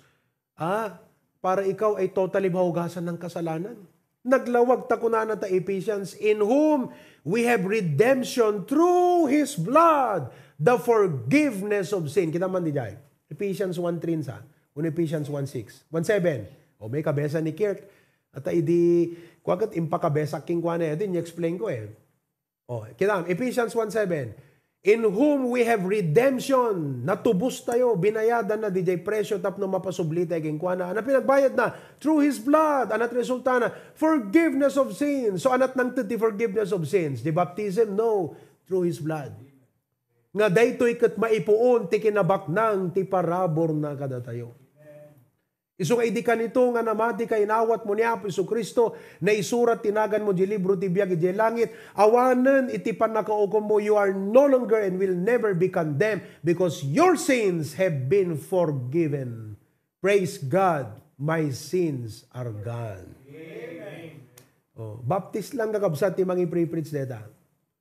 Para ikaw ay totally mahugasan ng kasalanan. Naglawag ta kunana ta Ephesians, in whom we have redemption through His blood, the forgiveness of sin. Kita man di jay. Ephesians 1:3 sa. Ephesians 1:6. 1:7. O may kabesa ni Kirk. At idi, kuwagat impakabesa king kwa na yun, explain ko O, kita, Ephesians 1:7. In whom we have redemption. Natubos tayo, binayadan na DJ presyo tapno mapasubli tayo kingkwana. Ana pinagbayad na through His blood. Anat resulta na forgiveness of sins. So anat nang ti forgiveness of sins? Di baptism? No. Through His blood. Nga daytoy ket maipuon ti kinabaknang ti parabor na kada tayo. Iso nga idi kanito nga namati kay inawat mo ni Apo Kristo na isurat tinagan mo di libro ti biag di langit, awanen iti panakaukom mo, you are no longer and will never be condemned because your sins have been forgiven. Praise God, my sins are gone. Amen. Baptist lang kakabsat ti mga i-preach deta.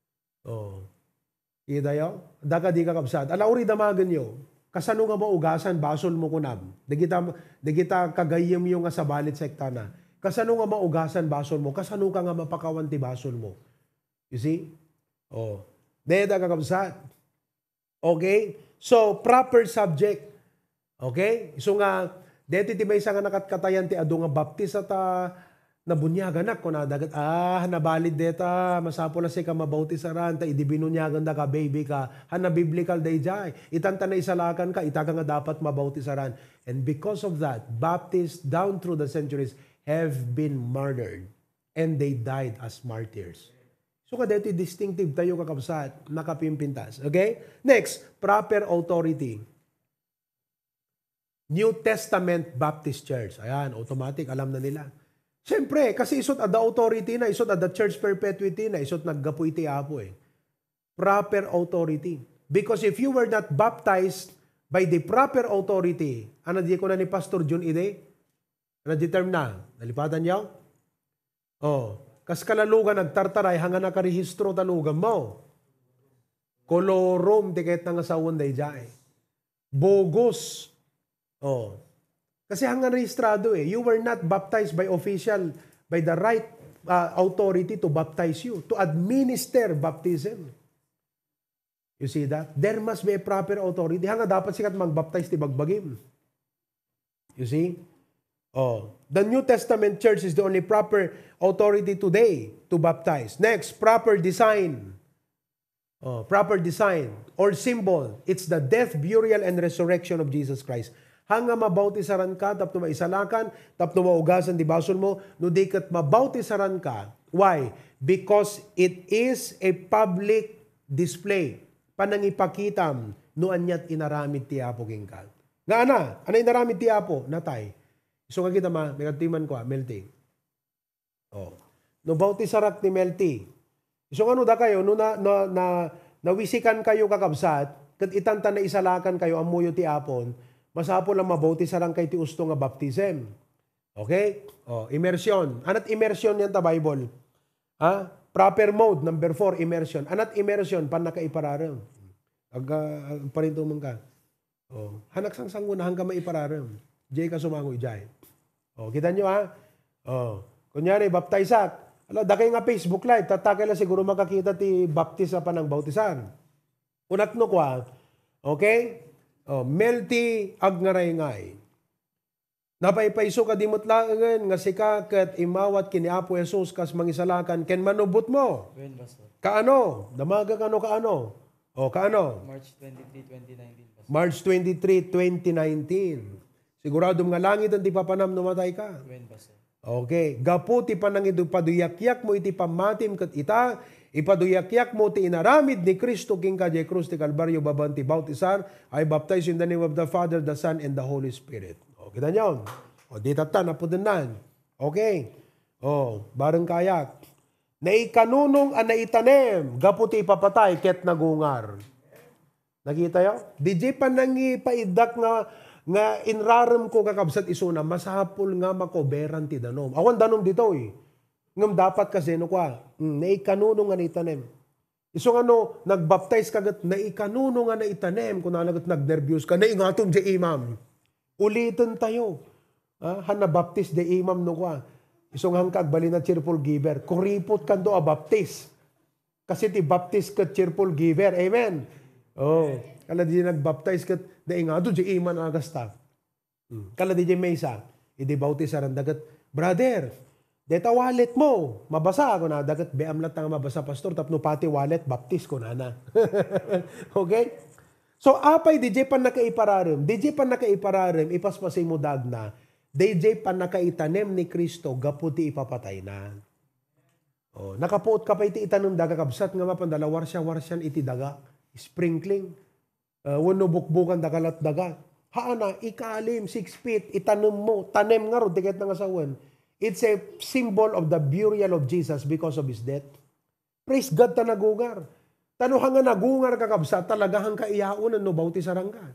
Oh. Ida yo? Daga di ka kabsat. Ala uri damagan yo. Kasano nga maugasan basol mo kunam. Di kita kagayem yung nga sa balit sektana. Kasano nga maugasan basol mo. Kasano ka nga mapakawanti basol mo. You see? Oh. Deda ka kabsat. Okay? So, proper subject. Okay? So nga, dito ti may isa nga nakatkatayan ti ado nga baptis at nabunyagan na. Kung nadagat, nabalid deta, masapo na siya ka mabautisaran, ta idibinunyagan da ka, baby ka, biblical day jay. Itanta na isalakan ka, itaga nga dapat mabautisaran. And because of that, Baptists down through the centuries have been murdered. And they died as martyrs. So kada ito distinctive tayo kakabsat, nakapimpintas. Okay? Next, proper authority. New Testament Baptist Church. Ayan, automatic, alam na nila. Siyempre, kasi isot ada authority na, isot ada church perpetuity na, isot naggapu iti apo eh. Proper authority. Because if you were not baptized by the proper authority, ano di ko na ni Pastor Jun Ide? Ano di term na? Nalipatan niyo? Oh. Kas kalalugan nagtartaray hanga nakarehistro talugan mo. Kolorom tiket nga sawon day jay. Bogus. Oh. Kasi hanga rehistrado eh. You were not baptized by official, by the right authority to baptize you, to administer baptism. You see that? There must be a proper authority. Hanga dapat sikat magbaptize ti bagbagim. You see? Oh, the New Testament church is the only proper authority today to baptize. Next, proper design. Oh, proper design or symbol. It's the death, burial, and resurrection of Jesus Christ. Hanga mabautisaran ka, tapno maisalakan, tapno maugasan di basol mo, no di kat mabautisaran ka. Why? Because it is a public display. Panangipakitam, no anyat inaramid ti Apo kingkal. Nga ana, inaramid ti Apo? Natay. So nga kita may katiman ko, Melty. Oh. No bautisarak ni Melty. So ano da kayo, no nawisikan kayo kakabsat, kat itanta na isalakan kayo, amuyo ti apon, masapo lang mabautisaran kay ti usto nga baptism. Okay? Oh, immersion. Anat immersion yan ta Bible? Ha? Proper mode, number 4, immersion. Anat immersion, pan nakaipararang. Parinto mong ka. Oh. Hanak sang sangunahan ka maipararang. Jay ka sumangoy, Jay. Oh, kita nyo ha? Oh. Kunyari, baptizat. Ala, dakay nga Facebook live. Tatakay lang siguro makakita ti baptisa pa ng bautisan. Unat no kwa. Okay? Oh, melti agnaray ngay. Napaypayso ka dimot langan nga sika ket imawat kini Apo Jesus kas mangisalakan ken manubot mo. When, Pastor? Kaano? Damaga kano kaano? O kaano? March 23, 2019. Pastor. March 23, 2019. Sigurado nga langit ang di papanam numatay ka. When, Pastor? Okay. Gapu ti panang paduyakyak mo iti pamatim kat ita, ipaduyakyak mo ti inaramid ni Kristo king ka jay krus ti Kalbaryo babanti bautisar, I baptize in the name of the Father, the Son, and the Holy Spirit. O, kita nyo? O, di tata, napudunan. Okay. O, bareng kayak. Naikanunong ang naitanem, gapu ti papatay, ket nagungar. Nakita yo? Di jay panangi paidak nga inrarem ko kakabsat isuna, masapul nga makoberan ti danom. Awan danom dito eh. Ngam dapat kasi no kwa, naikanuno nga naitanem. Iso nga no, nagbaptize kagat, naikanuno nga naitanem, kung nanagat nagnervyos ka, naingatom di imam. Ulitin tayo. Hanabaptis di imam no kwa. Iso nga hangkag bali na cheerful giver. Kuripot kando a baptis. Kasi ti baptis ka cheerful giver. Amen. Oh. Kala di nagbaptize kat daing nga doon di iman agasta. Kala di maysa idi bautisaran dagat brother. Deta wallet mo mabasa ako na dagat beam lat nga mabasa pastor tapno pati wallet baptis ko na. Okay? So apay DJ pan nakaipararem. DJ pan nakaipararem ipaspasay mo dagna. DJ pan nakaitanem ni Kristo gaputi ipapatay na. Oh, nakapuot ka pa iti itanom daga kabsat nga mapandala warsya iti daga. Sprinkling. Wano bukbukan dakalat daga. Haana, ikalim, 6 feet, itanong mo, tanem nga ro, tiket ng asawan. It's a symbol of the burial of Jesus because of His death. Praise God ta nagungar. Tano nga nagungar kakabsa, talagahang kaiyaon no bautisaran ka.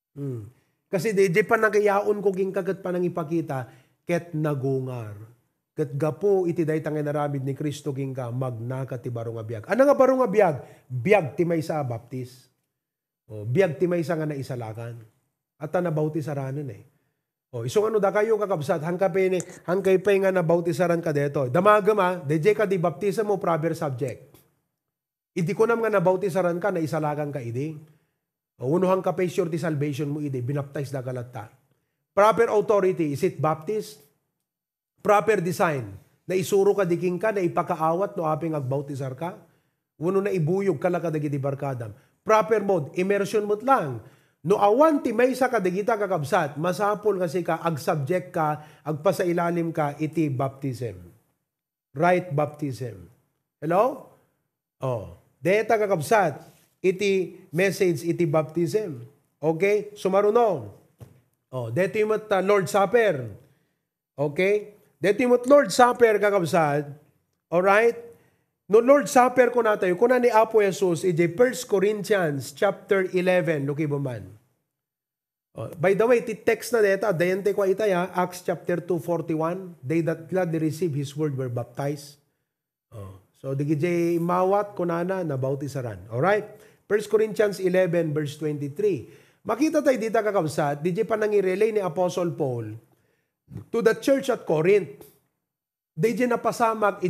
Kasi di pa nakayaon ko king kagat pa nang ipakita, ket nagungar. ket gapo iti daytang inaramid ni Kristo king ka magnaka ti baro nga biag. Ano nga baro nga biag? Biag ti maysa a baptis. O, biag ti maysa nga naisalakan. At na bautisaran eh. O, isong ano da kayo kakabsat, hangkay pa nga na bautisaran ka deto. Damagama, DJ ka di baptisa mo proper subject. Idi ko nam nga na bautisaran ka, naisalakan ka idi. O, unuhang ka pa sure ti salvation mo idi, binaptize da kalata. Proper authority, is it baptist? Proper design, na isuro ka diking ka, na ipakaawat no aping agbautisar ka. Uno na ibuyog ka lang kadagiti barkadam. Proper mode, immersion mo't lang. No awan ti may sa kadigita kakabsat, masapol kasi ka, ag-subject ka, agpasailalim ka, iti baptism. Right baptism. Hello? Oh, deta kakabsat, iti message, iti baptism. Okay? Sumarunong. Oh, dito yung Lord Supper. Okay? Dito yung Lord Supper kakabsat. Alright? No Lord Supper ko na tayo, kuna ni Apo Jesus, iti 1 Corinthians chapter 11, luki man. Oh, by the way, ti text na dito, dayente ko itaya, Acts chapter 2:41, they that gladly receive His word were baptized. Oh, so, digijay mawat kunana na bautisaran. Alright? 1 Corinthians 11, verse 23. Makita tayo dito kakabsat, DJ pa nangirelay ni Apostle Paul to the church at Corinth. DJ napasamag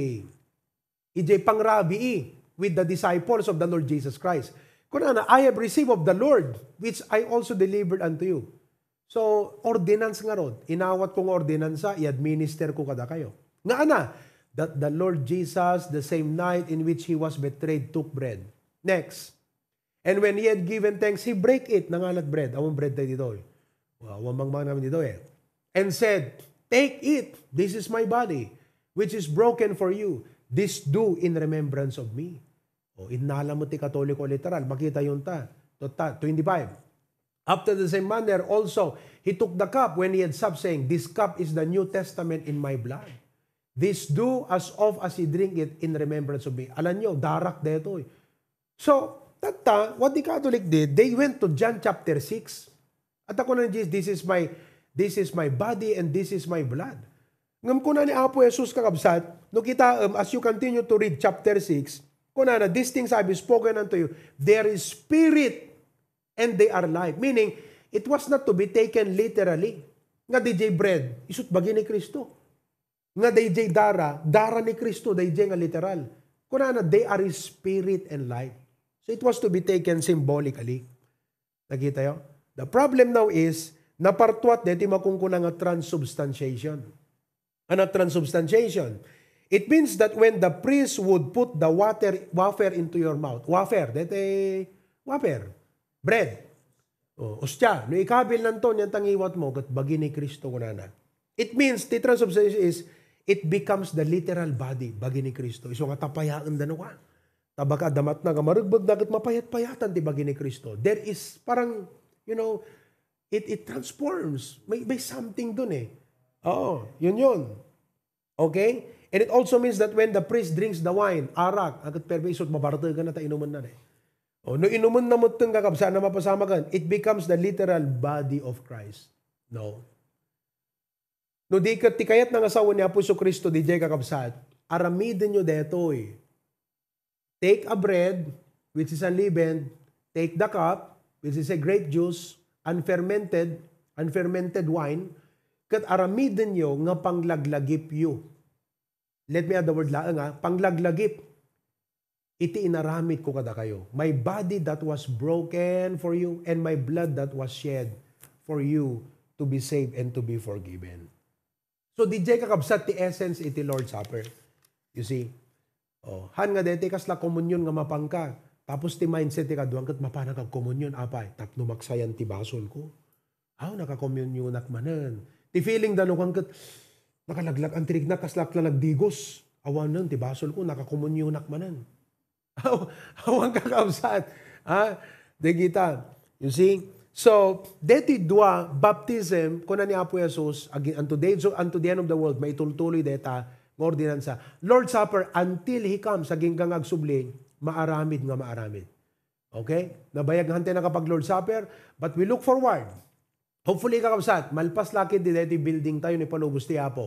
ijay pangrabi with the disciples of the Lord Jesus Christ. Kunana, I have received of the Lord, which I also delivered unto you. So, ordinance nga rod. Inawat kong ordinansa, i-administer ko kada kayo. Nga ana, that the Lord Jesus, the same night in which He was betrayed, took bread. Next. And when He had given thanks, He break it, nangalat bread. Awang bread tayo dito eh. Wow, wamang namin dito eh. And said, take it, this is my body, which is broken for you. This do in remembrance of me. O, inala mo ti Katoliko literal, makita yun ta. 25. After the same manner, also, He took the cup when He had supped, saying, this cup is the New Testament in my blood. This do as oft as ye drink it in remembrance of me. Alam nyo, darak dito eh. So, what the Catholic did, they went to John chapter 6. At ako na Jesus, this is my body and this is my blood. Ngam ko na ni Apo Jesus kakabsat, no kita, as you continue to read chapter 6, kuna na, these things I have spoken unto you, there is spirit and they are life. Meaning, it was not to be taken literally. Nga DJ bread, isut bagi ni Kristo. Nga DJ dara ni Kristo, DJ nga literal. Kuna na, they are spirit and life. So it was to be taken symbolically. Nakita yun? The problem now is, napartuat deti makungkuna nga transubstantiation. Ano transubstantiation? It means that when the priest would put the wafer into your mouth, wafer, bread, ostya, no ikabil nanto niyang tangiwat mo, kat bagi ni Kristo kunana. It means, the transubstantiation is, it becomes the literal body, bagi ni Kristo. Iso nga tapayaan dano ka. Tabaka damat na kamarugbag na kat mapayat-payatan ti bagi ni Kristo. There is parang, it transforms. May something dun eh. Oo, yun. Okay? And it also means that when the priest drinks the wine, arak, agad perbeisot, mabarta ka na ta inuman na eh. O, no inuman na mo itong kakabsa na mapasama ka, it becomes the literal body of Christ. No. No di ka tikayat ng asawa ni Apo Kristo, di jay kakabsat, aramidin nyo deto eh. Take a bread, which is unleavened, take the cup, which is a grape juice, unfermented wine, kat aramidin nyo nga panglaglagip yu. Let me add the word laang panglaglagip. Iti inaramid ko kada kayo. My body that was broken for you and my blood that was shed for you to be saved and to be forgiven. So, di jay kakabsat ti essence iti Lord's Supper. You see? Oh, han nga dete kasla komunyon nga mapangka. Tapos ti mindset ti kaduang kat mapana kag komunyon apay. Tapno maksayan ti basol ko. Nakakomunyon akmanan. Ti feeling dano kang kat nakalaglag ang tirig na kaslak na nagdigos. Awanan ti basol ko nakakomunyon akmanan. Awang kakabsat. Di kita. You see? So, deti dua baptism kuna ni Apo Jesus unto the end of the world may tultuloy deta ordinansa. Lord's Supper, until He comes, saging kang agsubling, maaramid. Okay? Nabayag hante na kapag Lord's Supper, but we look forward. Hopefully, kakabsat, malpas laki di deti building tayo ni Palubos ti Apo.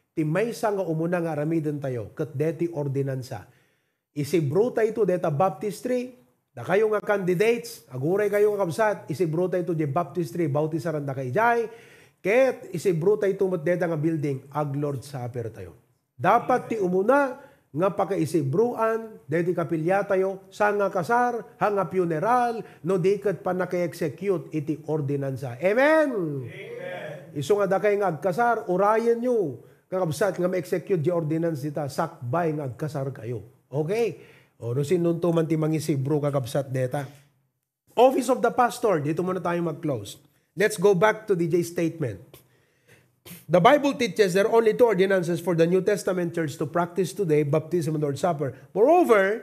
ti maysa nga umuna nga aramiden tayo, ket deti ordinansa. Isibro tayo deta baptistry, da kayo nga candidates, aguray kayo nga kabsat, isibro tayo di baptistry, bautisaran da kay jay, ket isibro tayo tumot deta nga building, ag Lord Supper tayo. Dapat ti umuna, nga pakaisibruan, deti kapilya tayo, sa nga kasar, hanga funeral, no diket pa naka-execute iti ordinansa. Amen? Amen. Iso nga dakay nga agkasar, urayan nyo, kakabsat nga ma-execute di ordinance dita, sakbay nga agkasar kayo. Okay? O, no sinunto man ti mangisibro kakabsat deta. Office of the pastor, dito muna tayo mag-close. Let's go back to DJ's statement. The Bible teaches there are only two ordinances for the New Testament church to practice today, baptism and Lord's Supper. Moreover,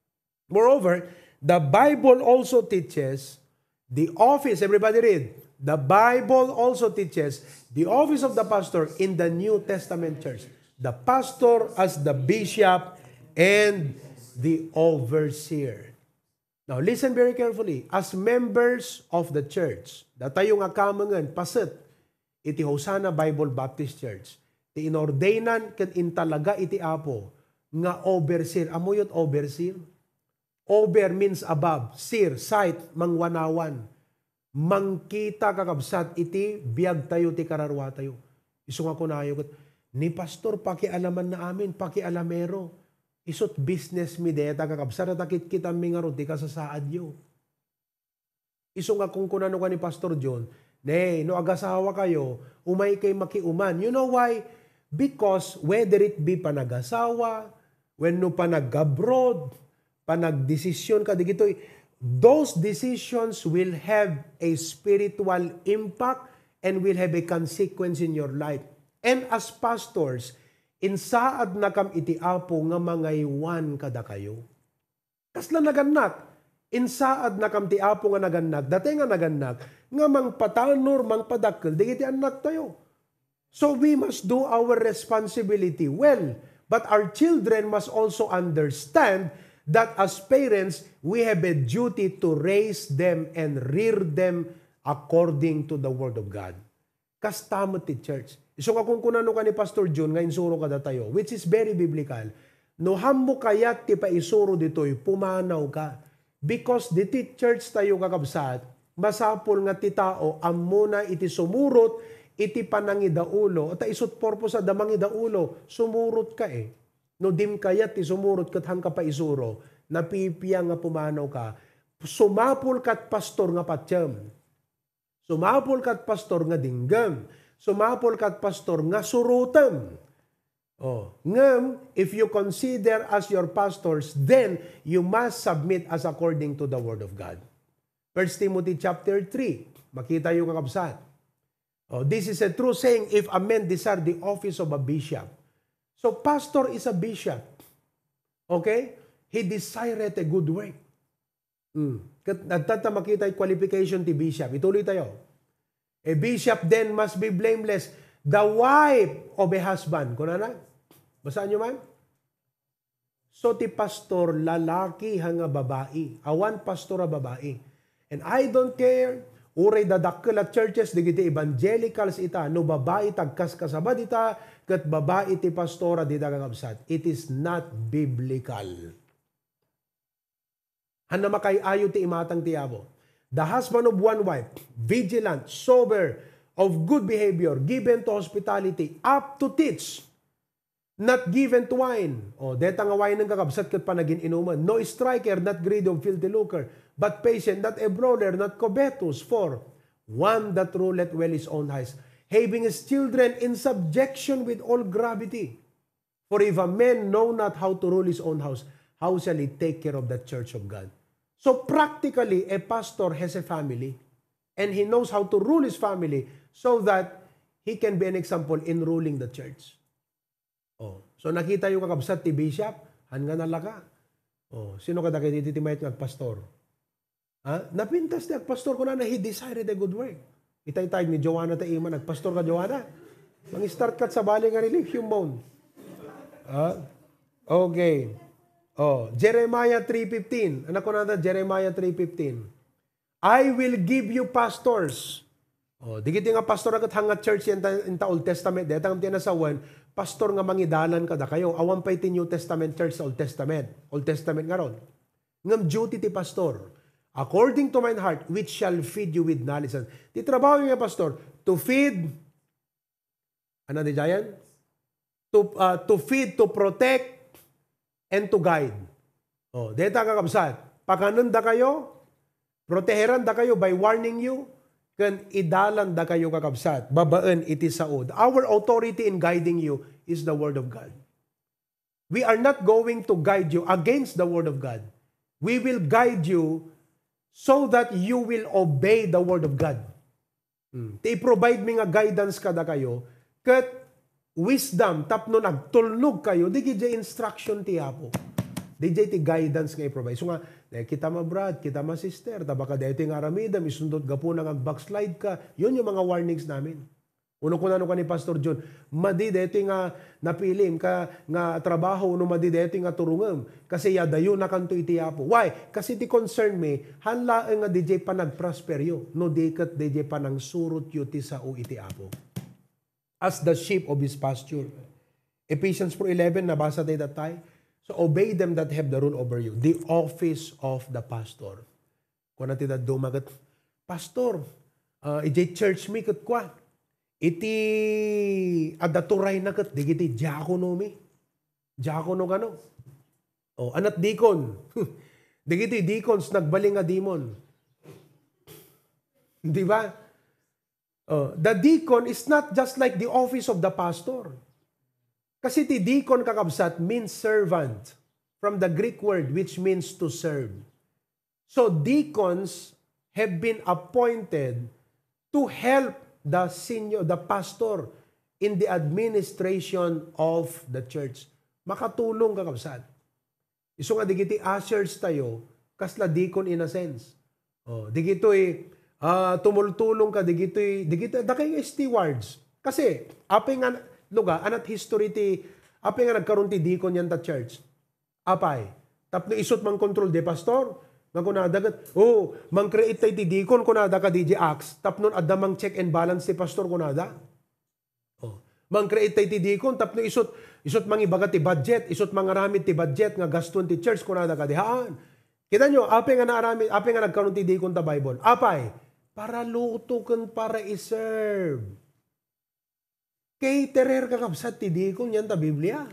the Bible also teaches the office, everybody read, the Bible also teaches the office of the pastor in the New Testament church. The pastor as the bishop and the overseer. Now, listen very carefully. As members of the church, datayo nga kamangan, paset, iti Hosanna Bible Baptist Church. Ti inordainan ken intalaga iti Apo nga overseer. Amoyot overseer? Over means above. Seer, sight, mangwanawan. Mangkita kakabsat iti biag tayo ti kararwa tayo. Iso nga kunayo ket ni pastor pakialaman na amin, pakialamero. Isot business mi deta kakabsat at akit kita mi nga ron ti kasasaad yo. Iso nga kung kunano ka ni Pastor John, no agasawa kayo, umay kay makiuman. You know why? Because whether it be panagasawa, when no panag-abroad, panagdesisyon ka, digitoy, those decisions will have a spiritual impact and will have a consequence in your life. And as pastors, insaad na kam iti Apo nga mangaywan kada kayo. Kasla naganak. Insaad na kam ti Apo nga naganak, dati nga naganak, nga mangpatanor, mangpadakkel, di iti anak tayo. So we must do our responsibility well. But our children must also understand that as parents, we have a duty to raise them and rear them according to the Word of God. Kastamot ti church. So kung kunano ka ni Pastor John, nga insuro ka tayo, which is very biblical, no hammo kayat ti paisuro ditoy, pumanaw ka. Because diti church tayo kakabsat, masapol nga ti tao, amuna iti sumurot, iti panangidaulo, at isot purpose da mangidaulo, sumurot ka eh. No dim kayat ti sumurot kat hang ka pa isuro, napipiyang nga pumanaw ka, sumapol kat pastor nga patyam, sumapol kat pastor nga dinggam, sumapol kat pastor nga surutam. Oh, ngam, if you consider as your pastors, then you must submit as according to the Word of God. 1 Timothy chapter 3, makita yung kakabsat. Oh, this is a true saying, if a man desire the office of a bishop. So, pastor is a bishop. Okay? He desired a good work. Nagtata makita yung qualification ti bishop. Ituloy tayo. A bishop then must be blameless, the wife of a husband. Kuna na? Basaan nyo man? So ti pastor, lalaki hanga babae. Awan pastor a babae. And I don't care, uray dadakkel at churches, digiti evangelicals ita, no babae tagkas kasabad ita, kat babae ti pastora di tagakabsat. It is not biblical. Hana makayayo ti imatang tiyabo. The husband of one wife, vigilant, sober, of good behavior, given to hospitality, up to teach, not given to wine. O, deta nga wine ng kakabsat kat panagin inuman. No striker, not greedy of filthy lucre, but patient, not a brawler, not covetous, for one that ruleth well his own house, having his children in subjection with all gravity. For if a man know not how to rule his own house, how shall he take care of the church of God? So practically, a pastor has a family, and he knows how to rule his family so that he can be an example in ruling the church. Oh, so nakita yung kakabsat ti bishop, hanga nalaka. Oh, sino kada kay titimayt ng pastor? Ha? Napintas ti pastor ko na he decided a good work. Itay-tayag ni Joanna ta ima, nagpastor ka Joanna. Mang-start kat sa bali nga relief, yung bone. Okay. Oh, Jeremiah 3:15. Anak ko na Jeremiah 3:15. I will give you pastors. Oh, digiti nga pastor agad hanga church in the Old Testament. Detang tinasawan, pastor nga mangidalan kada kayo. Awan pa iti New Testament church sa Old Testament. Old Testament nga ron. Ngam duty ti pastor. According to mine heart, which shall feed you with knowledge. Ti trabaho nga pastor, to feed, ano di jayan? To feed, to protect, and to guide. Deta kakabsat. Pagkananda kayo, proteheran da kayo by warning you, kan idalan da kayo kakabsat. Babaan iti saod. Our authority in guiding you is the Word of God. We are not going to guide you against the Word of God. We will guide you so that you will obey the Word of God. I-provide mi nga guidance kada kayo, kat wisdom, tapno nagtulnog kayo, di gidya instruction ti Apo. Di ti guidance nga i-provide. So nga, kita ma-brad, kita ma-sister, tabaka dito yung aramida, misundot gapo nang backslide ka. Yun yung mga warnings namin. Uno ko na ni Pastor John, madi dito nga napilim ka nga trabaho, uno madi dito nga turungam. Kasi yadayo na kanto iti Apo. Why? Kasi ti concern me, hanlaan nga DJ pa nag-prosper yo. No dikat DJ pa nang surut yu ti sa o iti Apo. As the sheep of his pasture. Ephesians 4:11, nabasa tayo that time. So obey them that have the rule over you. The office of the pastor. Kung natin na dumagat, Pastor, iti church mi kat kwa. Iti adaturay na kat, di iti diakono mi. Diakono kano. Anat dikon. Di iti deacons nagbaling nga demon. Di ba? The deacon is not just like the office of the pastor. Kasi ti deacon kakabsat means servant from the Greek word which means to serve. So deacons have been appointed to help the pastor in the administration of the church. Makatulong kakabsat. Iso nga digiti ushers tayo, kasla deacon in a sense. Digito'y tumultulong ka, digito'y da kayo stewards. Kasi, apay nga, luga, anat history ti, apay nga nagkaroon ti deacon yan ta church. Apay. Tapno isot mang control de pastor. Nga kunadagat, mang create tayo ti deacon kunada ka DJ Acts. Tapnon adda mang check and balance ti pastor kunada. Mang create tayo ti deacon, tapno isot mang ibaga ti budget, isot mang aramid ti budget nga gaston ti church kunada ka dihaan. Kita nyo, apay nga naaramid, apay nga nagkaroon ti deacon ta Bible. Apay, para luto kan para iserve. Caterer ka kapsat ti deacon yan ta Biblia.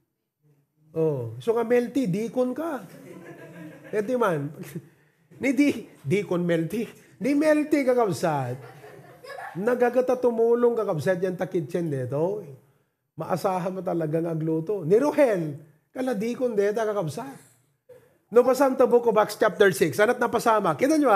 So nga melty, deacon ka. Ito man. Ni deacon melty. Di melty ka kapsat. Nagagata tumulong ka kapsat yan ta kitchen dito. Maasahan mo talagang agluto. Ni Rohel, kala deacon dito ka kapsat. No pasam ta Book of Acts chapter 6. Anat napasama. Kita nyo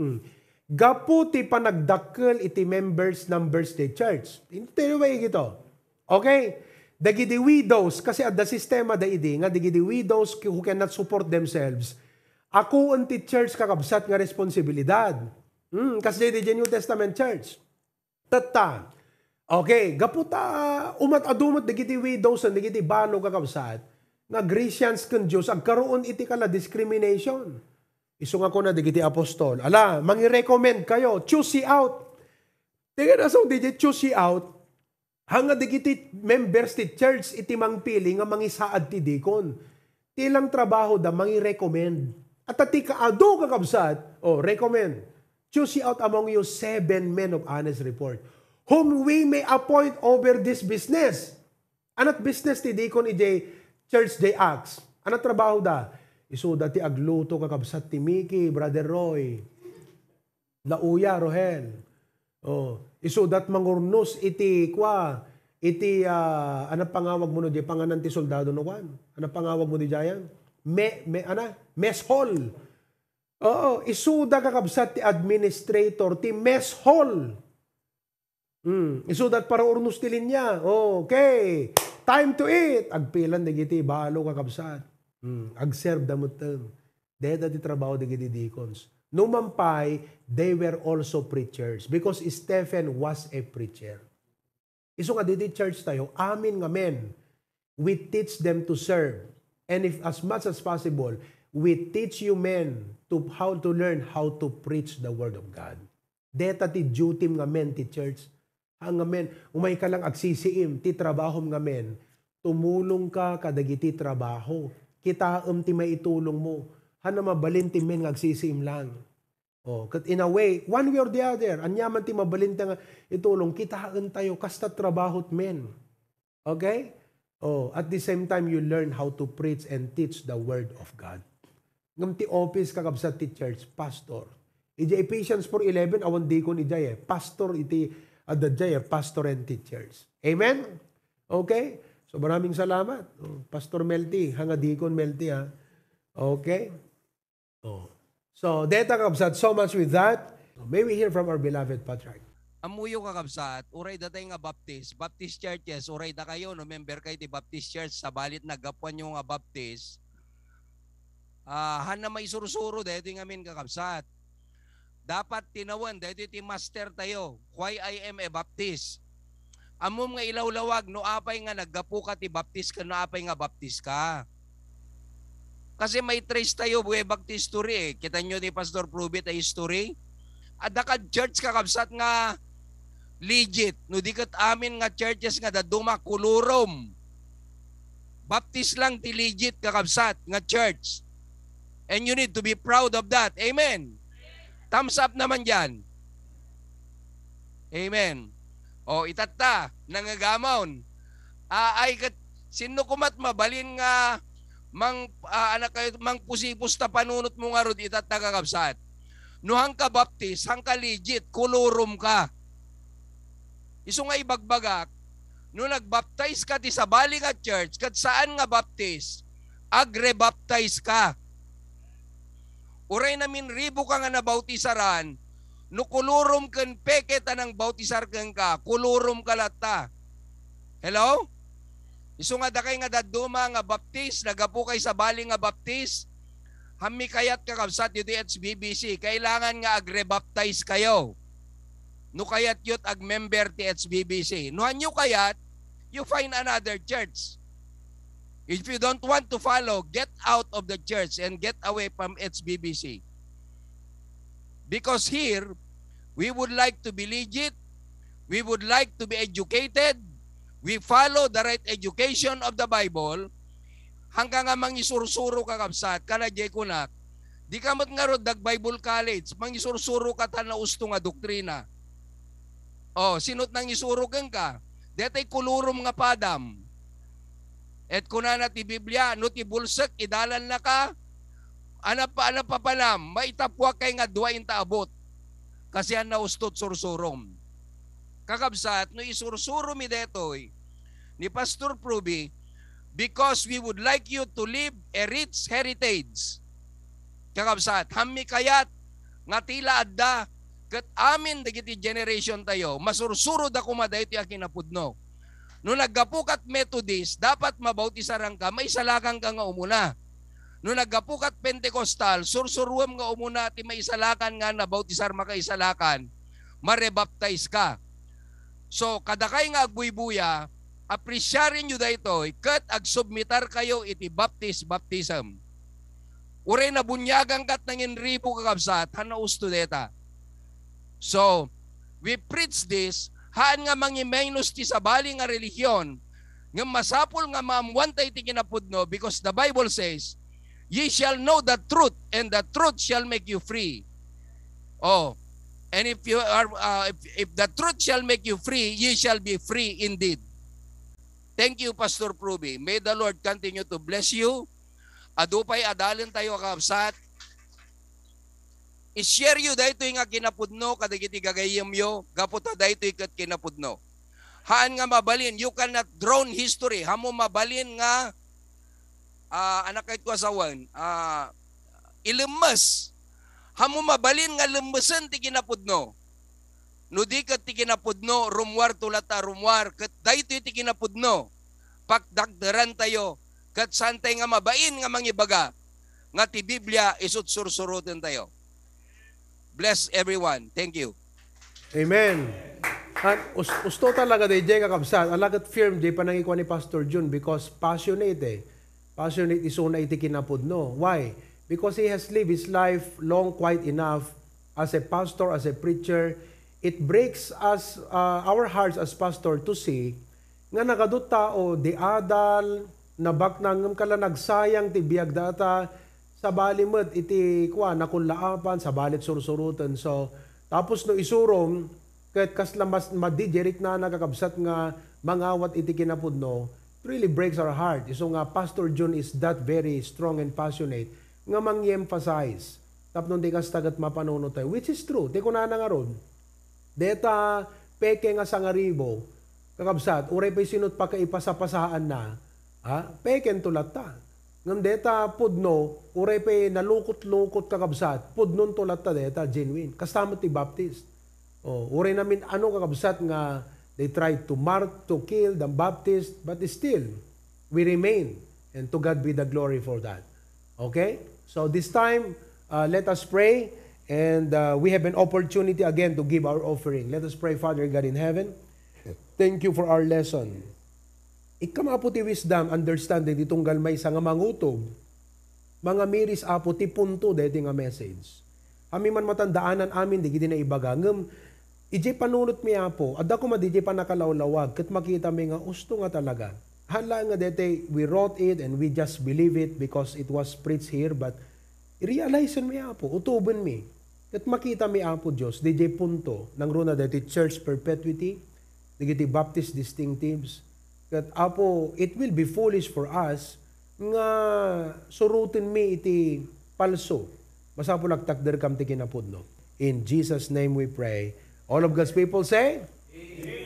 gaputi pa nagdakkel iti members numbers ti church. Hindi ba ito? Okay? Dagiti widows, kasi at the sistema da idi, nga dagiti widows who cannot support themselves, ako ang ti church kakabsat nga responsibilidad. Kasi di New Testament church. Tata. Okay, gaputa, umat-adumot dagiti widows ang dagiti bano kakabsat, nga Grecians kan Diyos, agkaroon iti kala discrimination. Iso nga ko na digiti apostol. Ala, mangi-recommend kayo. Choose ye out. Tingnan na sa digit choose ye out. Hanga digiti members ti church iti mangpili nga mangisaad ti deacon. Tilang trabaho da mangi-recommend. At ati kaado kakabsat, recommend. Choose ye out among you 7 men of honest report, whom we may appoint over this business. Anat business ti deacon iti church day acts. Anat trabaho da? Iso dati agluto kakabsat ti Mickey, Brother Roy. Nauya, Rohel. Iso dat mangurnos iti anong pangawag mo no di panganan ti soldado no kwan? Anong pangawag mo di jayan? Mess hall. Iso da kakabsat ti administrator ti mess hall. Iso dat para urnos ti linya. Okay. Time to eat. Agpilan digiti balo kakabsat. Agserve damutan. Deda di trabaho di deacons. Numampay, they were also preachers. Because Stephen was a preacher. Iso nga di church tayo, amin nga men. We teach them to serve. And if as much as possible, we teach you men how to learn how to preach the Word of God. Deta ti duty nga men ti church. Ngamen, umay ka lang agsisiim, ti trabahom ngamen, tumulong ka kadagiti trabaho. Kita ti may itulong mo. Mabalin ti men agsisiim lang. Kat in a way, one way or the other, anyaman ti mabalin nga itulong, kitaan tayo, kasta trabahot men. Okay? At the same time, you learn how to preach and teach the Word of God. Ngam ti office kakabsat ti church, pastor. Ija Ephesians 4:11, awan dikon ija pastor iti adadya pastor and teachers. Amen? Okay? So maraming salamat. Pastor Melty, hanga dikon Melty ha. Okay? So, deta kakabsat, so much with that. May we hear from our beloved Patriarch. Amuyo kakabsat, uray datay nga Baptist churches, uray da kayo, no, member kayo ti Baptist church, sa balit nagapuan nyo nga Baptist, han na may surusuro, dito yung amin kakabsat. Dapat tinawan, dito ti master tayo, why I am a Baptist. Amom nga ilawlawag, no apay nga naggapu ka ti Baptist ka, no apay nga Baptist ka. Kasi may trace tayo, buwebag ti history Kita nyo ni Pastor Prubit ay history. At ka church kakabsat nga legit. No di kat amin nga churches nga daduma kulurom. Baptist lang ti legit kakabsat nga church. And you need to be proud of that. Amen. Thumbs up naman dyan. Amen. Itata, nangagamon. Ay kat sino kumat mabalin nga mang pusipus ta panunot mo nga rod itat tagakabsat. No hang ka Baptist, hang ka legit, kulurum ka. Iso nga ibagbagak, no nagbaptize ka ti sa bali nga church, kat saan nga Baptist, agre-baptize ka. Uray namin ribo ka nga nabautisaran, no kulurum ken peke tanang bautisar ken ka, kulurum ka lata. Hello? Isu nga dakay nga daduma nga Baptist, nagapu kay sa bali nga Baptist, hami kayat kakabsat iti HBBC, kailangan nga agre-baptize kayo. No kayat yut ag-member ti HBBC. No hanyo kayat, you find another church. If you don't want to follow, get out of the church and get away from HBBC. Because here, we would like to be legit, we would like to be educated, we follow the right education of the Bible, hanggang nga mangisursuro kakabsat, kanadjay kunak, di ka mat nga rod Bible College, mangisursuro ka ta na usto nga doktrina. Sinot nang isuro kang ka, detay kulurum nga padam. Et kunana ti Biblia, no ti bulsak, idalan na ka, ana pa panam, maitapwa kay nga duwain taabot. Kasi ang naustot sursurom. Kakabsat, no isursuro mi detoy, ni Pastor Pruby, because we would like you to live a rich heritage. Kakabsat, hami kayat, nga tila adda, kat amin dagiti generation tayo, masursuro da kumaday ti akinapudno. No naggapukat Methodist, dapat mabautisarang ka, may isalakan ka nga umuna. No naggapukat Pentecostal, sursuruam nga umuna ti may isalakan nga na bautisar makaisalakan, marebaptize ka. So, kadakay nga agbuy-buya, appresyarin nyo daytoy, kat agsubmitar kayo iti baptism. Uray na bunyagang kat nangin ribo kakabsat, hanausto deta. So, we preach this, haan nga mangimenos ti sabali nga relihiyon, nga masapul nga maamuantay ti kinapudno, because the Bible says, ye shall know the truth, and the truth shall make you free. And if you are, if the truth shall make you free, ye shall be free indeed. Thank you, Pastor Pruby. May the Lord continue to bless you. Adupay adalin tayo kakabsat. I-share you dahito yung kinapudno, kadagiti gagayim yo, gaputa dahito yung kinapudno. Haan nga mabalin, you cannot drown history. Hamo mabalin nga, anak kahit ko asawan, ilimas. Hamo mabalin nga limasan ti kinapudno. No di kat ti kinapudno, rumwar tulata rumwar, kat dahito ti kinapudno. Pakdagdaran tayo, kat santay nga mabain nga mangibaga, nga ti Biblia isut sursurutin tayo. Bless everyone. Thank you. Amen. At usto talaga day jay kakabsat. Alagat firm jay panangikuan ni Pastor Jun because passionate Passionate isuna iti kinapudno. Why? Because he has lived his life long quite enough as a pastor, as a preacher it breaks us, our hearts as pastor to see nga nakadut tao, di adal, nabak nangam kala nagsayang ti biyag data, sa balimot iti kwa nakunlaapan, sa balit sursurutan. So, tapos no isurong, kahit kasla mas madijerit na nakakabsat nga mangawat iti kinapudno, it really breaks our heart. So nga, Pastor John is that very strong and passionate nga mang-emphasize. Tapos di kas tagat mapanunod tayo, which is true. Di ko na nangaron. Deta, peke nga sangaribo, kakabsat, uray pa'y sinut pa kaipasapasaan na, peken tulat ta. Ngam deta pudno, uray pa'y nalukot-lukot kakabsat, pudnon tulat ta deta, genuine. Kastamot ti Baptist. Uray namin ano kakabsat nga, they tried to mark, to kill the Baptist, but still, we remain. And to God be the glory for that. Okay? So this time, let us pray. And we have an opportunity again to give our offering. Let us pray, Father God in heaven. Thank you for our lesson. Ikamapo ti wisdom, understanding ditong galmay sa nga mangutob. Mga miris apo ti punto deti nga message. Ami man matandaanan amin, di giti na ibaga. Ngam, ije panunot mi apo, adda ko madije pa nakalawlawag, kat makita mi nga usto nga talaga. Hala nga dete, we wrote it and we just believe it because it was preached here, but i-realize mi apo, utuban mi. Kat makita mi apo Diyos, DJ punto, nang runa dete church perpetuity, digiti Baptist distinctives. Kat apo, it will be foolish for us nga surutin mi iti palso. Basta po nagtakder kam ti kinapudno. In Jesus' name we pray. All of God's people say, Amen.